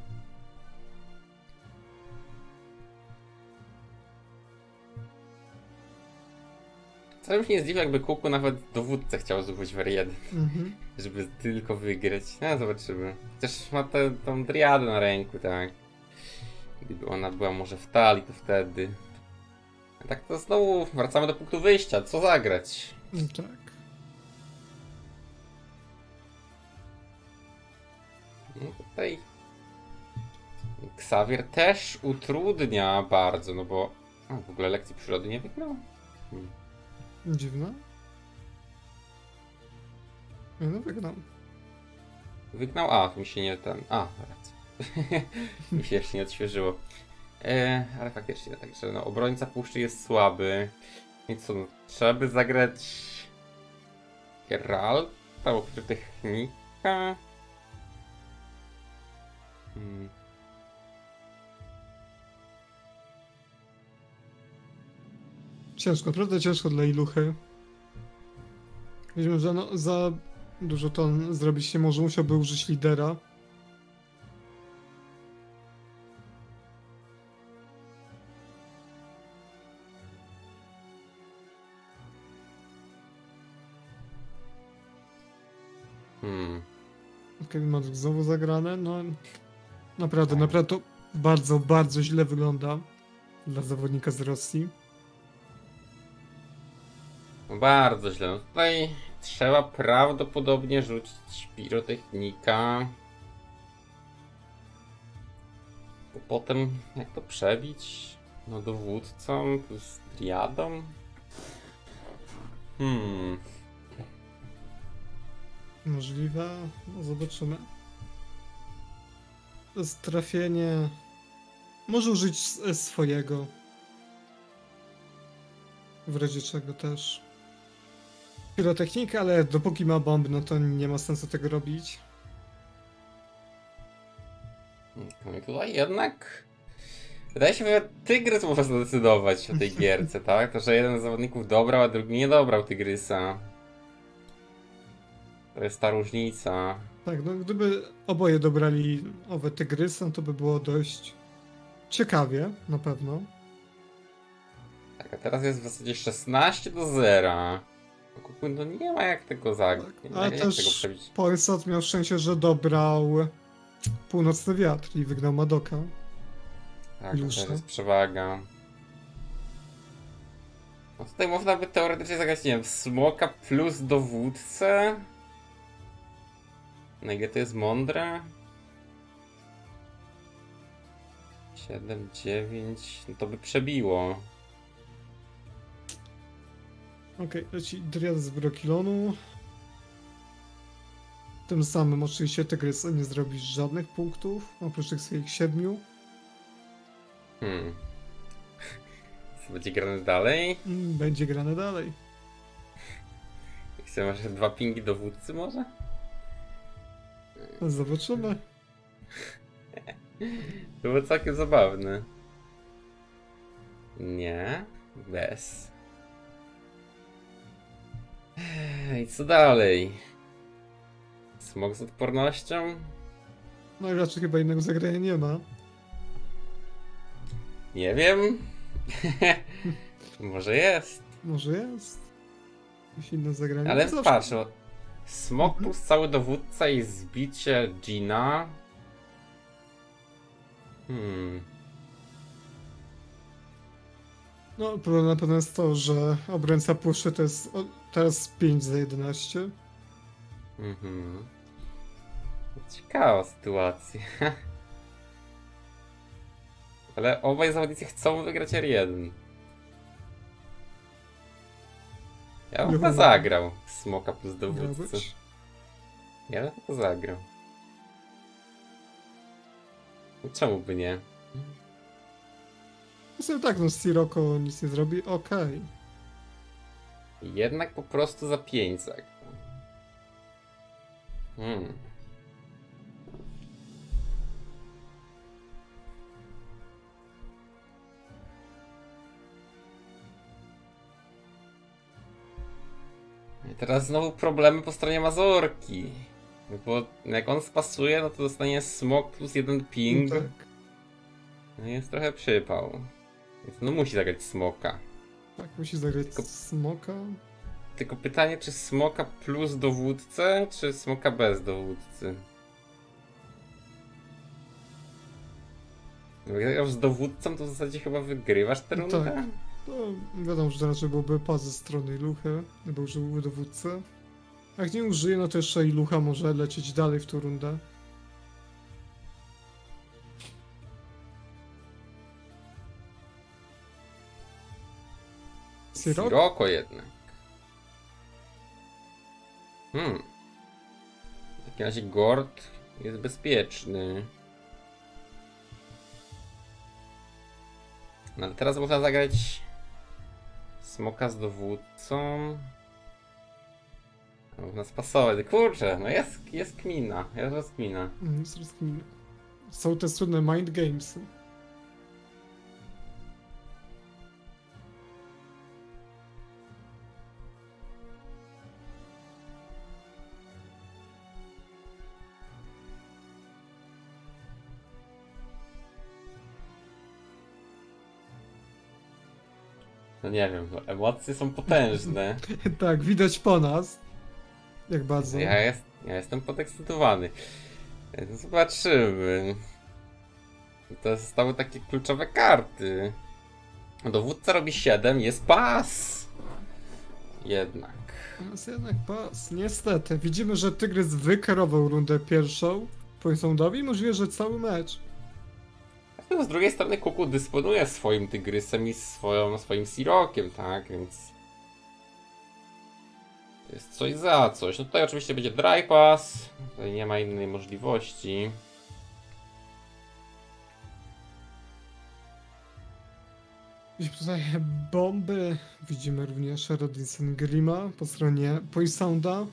Wcale bym się nie zdziwił, jakby Kuku nawet dowódcę chciał zdobyć w R1, żeby tylko wygrać. No zobaczymy. Chociaż ma tą driadę na ręku, tak. Gdyby ona była może w talii, to wtedy. A tak to znowu wracamy do punktu wyjścia. Co zagrać? Tak. No tutaj Xavier też utrudnia bardzo, no bo w ogóle lekcji przyrody nie wygnał. Dziwne. No wygnał. Wygnał? A, mi się nie ten... A, racja. Mi się jeszcze nie odświeżyło. Ale faktycznie, także no, obrońca puszczy jest słaby. Więc co, no, trzeba by zagrać Geralt albo pirotechnika. Ciężko, naprawdę ciężko dla Iluchy. Widzimy, że no, za dużo to on zrobić nie może, musiałby użyć lidera. Kevin Maddox znowu zagrane, no naprawdę to bardzo, bardzo źle wygląda dla zawodnika z Rosji. Bardzo źle. No tutaj trzeba prawdopodobnie rzucić pirotechnika. Bo potem jak to przebić? No dowódcą plus triadą? Możliwe, no zobaczymy. To jest trafienie. Może użyć swojego. W razie czego też. Pirotechnika, ale dopóki ma bomb, no to nie ma sensu tego robić. No i tutaj jednak... Wydaje się, że Tygrys może zdecydować o tej gierce, tak? To, że jeden z zawodników dobrał, a drugi nie dobrał Tygrysa. To jest ta różnica. Tak, no gdyby oboje dobrali owe Tygrysy, no to by było dość ciekawie, na pewno. Tak, a teraz jest w zasadzie 16-0. No nie ma jak tego zagrać. Tak, ale też Polsat miał szczęście, że dobrał północny wiatr i wygnał Madoka. Tak, to też jest przewaga. No tutaj można by teoretycznie zagrać, nie wiem, smoka plus dowódcę. Na ile to jest mądre? 7, 9, no to by przebiło. Okej, leci Dryad z Brokilonu. Tym samym oczywiście Tygrys nie zrobisz żadnych punktów, oprócz tych swoich 7. Co będzie grane dalej? Będzie grane dalej. Chcę może 2 pingi dowódcy może? Zobaczymy. To było całkiem zabawne. Nie, bez. I co dalej? Smok z odpornością? No i raczej chyba innego zagrania nie ma. Nie wiem. Może jest. Może jest. Jakieś inne zagranie. Ale no patrz, smok plus cały dowódca i zbicie Gina. No, problem na pewno jest to, że obrońca puszy to jest teraz 5 za 11. Ciekawa sytuacja. Ale obaj zawodnicy chcą wygrać R1. Ja bym chyba zagrał smoka plus dowódcy. Ja bym to zagrał. Czemu by nie? Myślę, tak, no Sirocco nic nie zrobi, okej. Jednak po prostu za 5 zagrał. I teraz znowu problemy po stronie Mazurki. Bo jak on spasuje, no to dostanie smok plus 1 ping. No tak. No jest trochę przypał. Więc no musi zagrać smoka. Tak, musi zagrać smoka. Tylko pytanie, czy smoka plus dowódcę, czy smoka bez dowódcy? Jak grasz z dowódcą, to w zasadzie chyba wygrywasz tę rundę? Tak. No, wiadomo, że raczej byłby pas ze strony Iluchy, gdyby użył dowódcę. Jak nie użyje, no to jeszcze Ilucha może lecieć dalej w tą rundę. Sirocco jednak. W takim razie Gord jest bezpieczny. No ale teraz można zagrać smoka z dowódcą. Można spasować. Kurczę, no jest kmina. Jest rozkmina. Jest rozkmina. Są te słynne mind games. No nie wiem, no emocje są potężne. Tak, widać po nas. Jak bardzo. Ja jestem podekscytowany. No zobaczymy. To zostały takie kluczowe karty. Dowódca robi 7, jest pas! Jednak. Jest jednak pas. Niestety. Widzimy, że Tygrys wykierował rundę pierwszą po sądowi. Możliwe, że cały mecz. Z drugiej strony Kuku dysponuje swoim Tygrysem i swoim Sirokiem, tak? Więc to jest coś za coś. No tutaj oczywiście będzie dry pass. Tutaj nie ma innej możliwości. Widzimy tutaj bomby. Widzimy również Rodinson Grima po stronie Poisounda.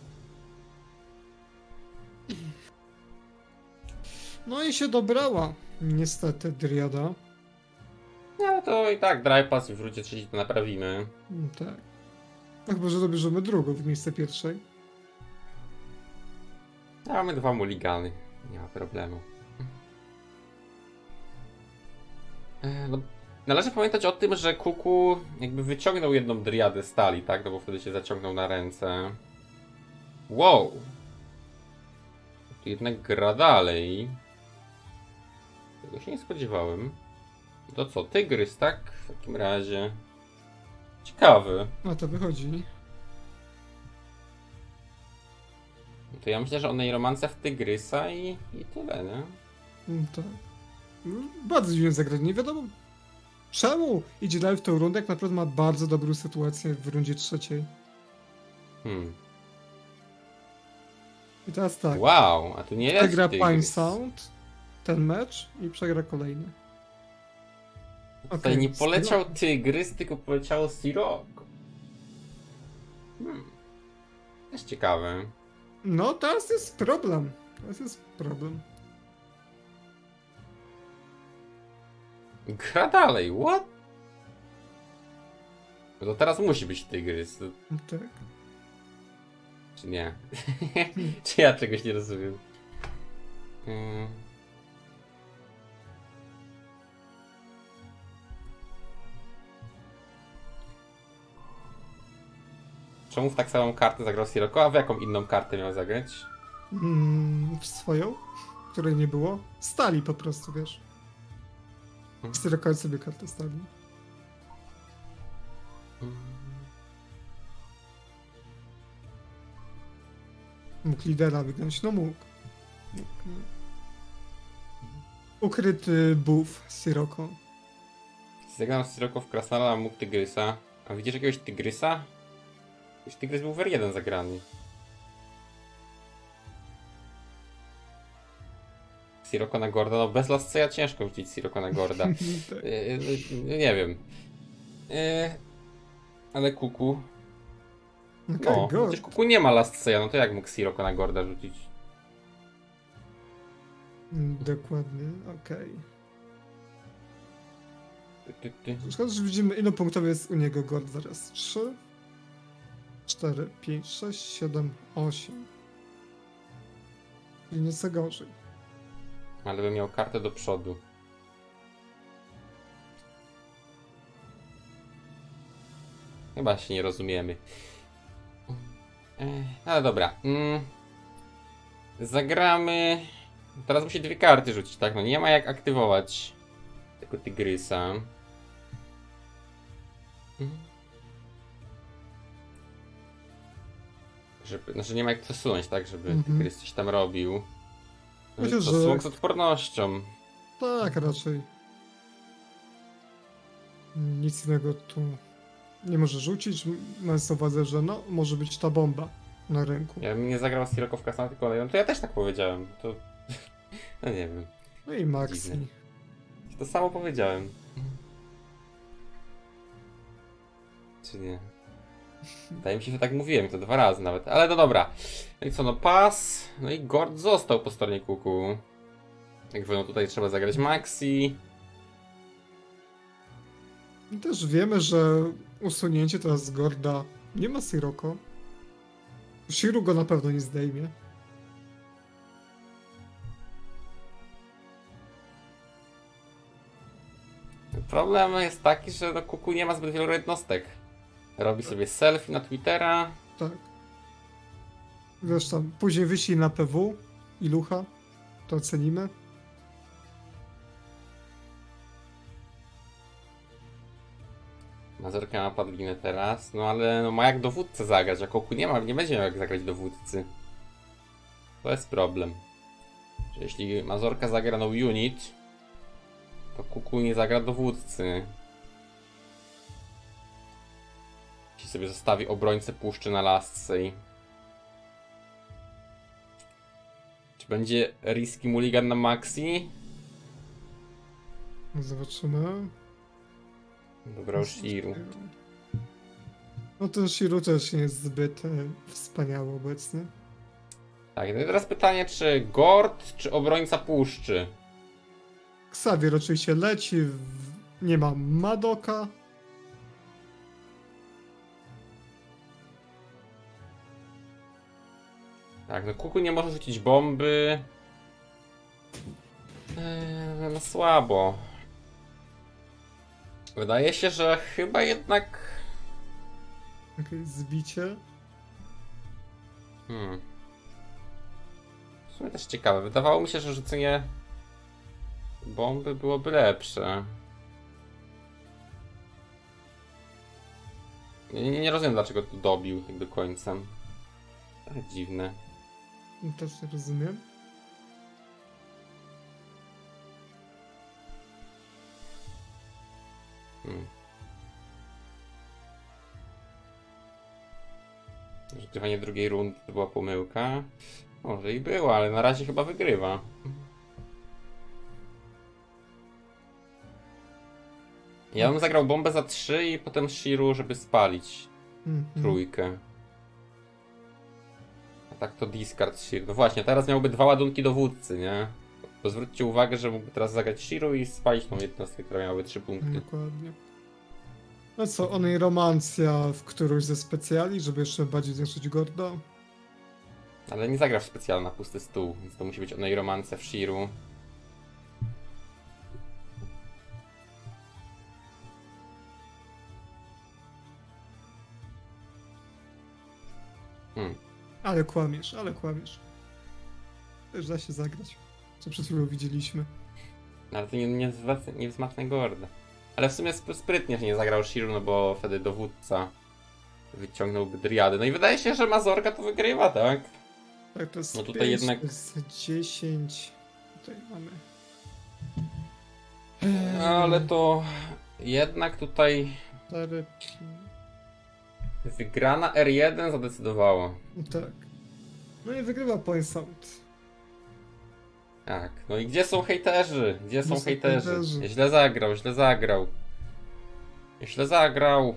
No i się dobrała. Niestety Driada. No ale to i tak Drive Pass w rzucie trzeci to naprawimy. Tak. No chyba, że dobierzemy drugą w miejsce pierwszej. A mamy 2 muligany. Nie ma problemu. No, należy pamiętać o tym, że Kuku jakby wyciągnął jedną driadę stali, tak? No bo wtedy się zaciągnął na ręce. Wow! To jednak gra dalej. Tego się nie spodziewałem. To co, tygrys, tak? W takim razie. Ciekawy. A to wychodzi. To ja myślę, że on jej romancja w tygrysa i tyle, nie? Tak. Bardzo dziwnie zagrać. Nie wiadomo czemu idzie dalej w tą rundę, jak naprawdę ma bardzo dobrą sytuację w rundzie trzeciej. I teraz tak. Wow, a tu nie jest Przegra tygrys. Pine Sound ten mecz i przegra kolejny. Tutaj nie poleciał tygrys, tylko poleciało Sirocco. To jest ciekawe. No teraz jest problem. Teraz jest problem. Gra dalej, what? No to teraz musi być tygrys. Tak. Czy nie? Czy ja czegoś nie rozumiem? Czemu w tak samą kartę zagrał Sirocco, a w jaką inną kartę miał zagrać? W swoją, której nie było. Stali po prostu, wiesz. Syrokać sobie kartę stali. Mógł lidera wygrać, no mógł. Ukryty buff Sirocco. Zagrał Sirocco w Krasnala, a mógł tygrysa. A widzisz jakiegoś tygrysa? Już tygrys był w R1 zagrany. Sirocco na Gorda, no bez lasceja ciężko rzucić Sirocco na Gorda. Nie wiem. Ale Kuku. No, przecież Kuku nie ma lasceja, no to jak mógł Sirocco na Gorda rzucić? Dokładnie, okej. Szkoda, że widzimy ile punktowy jest u niego Gord zaraz. 3, 4, 5, 6, 7, 8. I nieco gorzej. Ale by miał kartę do przodu. Chyba się nie rozumiemy. Ale dobra. Zagramy. Teraz musi 2 karty rzucić, tak? No nie ma jak aktywować tego tygrysa. Znaczy nie ma jak przesunąć, tak? Żeby tygrys coś tam robił. No Myślę, to że... sług z odpornością. Tak, raczej. Nic innego tu nie może rzucić, mając na uwadze, że no, może być ta bomba na ręku. Ja bym nie zagrał Sirocco w Krasnala, tylko Leon, to ja też tak powiedziałem. To... No nie wiem. No i Maxi. Dziwne. To samo powiedziałem. Czy nie? Wydaje mi się, że tak mówiłem, to 2 razy nawet, ale no dobra. No i co, no pas. No i Gord został po stronie Kuku. Jakby no tutaj trzeba zagrać Maxi. I też wiemy, że usunięcie teraz z Gorda nie ma Sirocco. Shiru go na pewno nie zdejmie. Problem jest taki, że no Kuku nie ma zbyt wielu jednostek. Robi sobie selfie na Twittera. Tak. Wiesz tam, później wyślij na PW i Lucha. To ocenimy. Mazurka ma padlinę teraz, no ale no ma jak dowódcę zagrać, a Kuku nie ma, nie będzie miał jak zagrać dowódcy. To jest problem. Że jeśli Mazurka zagra no unit, to Kuku nie zagra dowódcy. Jeśli sobie zostawi obrońcę puszczy na lasce i... Czy będzie risky mulligan na Maxi? Zobaczymy. Wybrał Shiru. No ten Shiru też nie jest zbyt wspaniały obecnie. Tak, no i teraz pytanie, czy Gord, czy obrońca puszczy? Xavier oczywiście leci, nie ma Madoka. Tak, no Kuku nie może rzucić bomby. No słabo. Wydaje się, że chyba jednak... Okej, zbicie. W sumie też ciekawe. Wydawało mi się, że rzucenie bomby byłoby lepsze. Nie rozumiem, dlaczego to dobił tak do końca. Trochę dziwne. Też nie rozumiem. Rozgrywanie drugiej rundy to była pomyłka. Może i była, ale na razie chyba wygrywa. Ja bym zagrał bombę za 3 i potem Shiru, żeby spalić trójkę. A tak to discard Shiru. No właśnie, teraz miałby 2 ładunki dowódcy, nie? To zwróćcie uwagę, że mógłby teraz zagrać Shiru i spalić tą jednostkę, która miałaby 3 punkty. Dokładnie. No co, onej romancja w którąś ze specjali, żeby jeszcze bardziej zniszczyć Gorda? Ale nie zagrasz specjalnie na pusty stół, więc to musi być onej romance w Shiru. Ale kłamiesz, ale kłamiesz. Też da się zagrać. Co przed chwilą widzieliśmy. Ale to nie wzmacnia Gorda. Ale w sumie sprytnie, że nie zagrał Shiru, no bo wtedy dowódca wyciągnąłby Driady. No i wydaje się, że Mazorka to wygrywa, tak? Tak, to jest No tutaj 5, jednak... to jest 10. Tutaj mamy... No, ale to jednak tutaj 4. wygrana R1 zadecydowała. Tak. No i wygrywa Points Out. Tak, no i gdzie są hejterzy? Gdzie są są hejterzy? hejterzy? Źle zagrał, źle zagrał. Źle zagrał.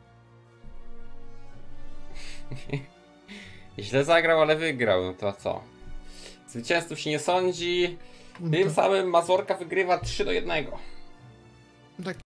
Źle zagrał, ale wygrał, no to co? Zwycięzców się nie sądzi. Tym samym Mazorka wygrywa 3-1. Tak.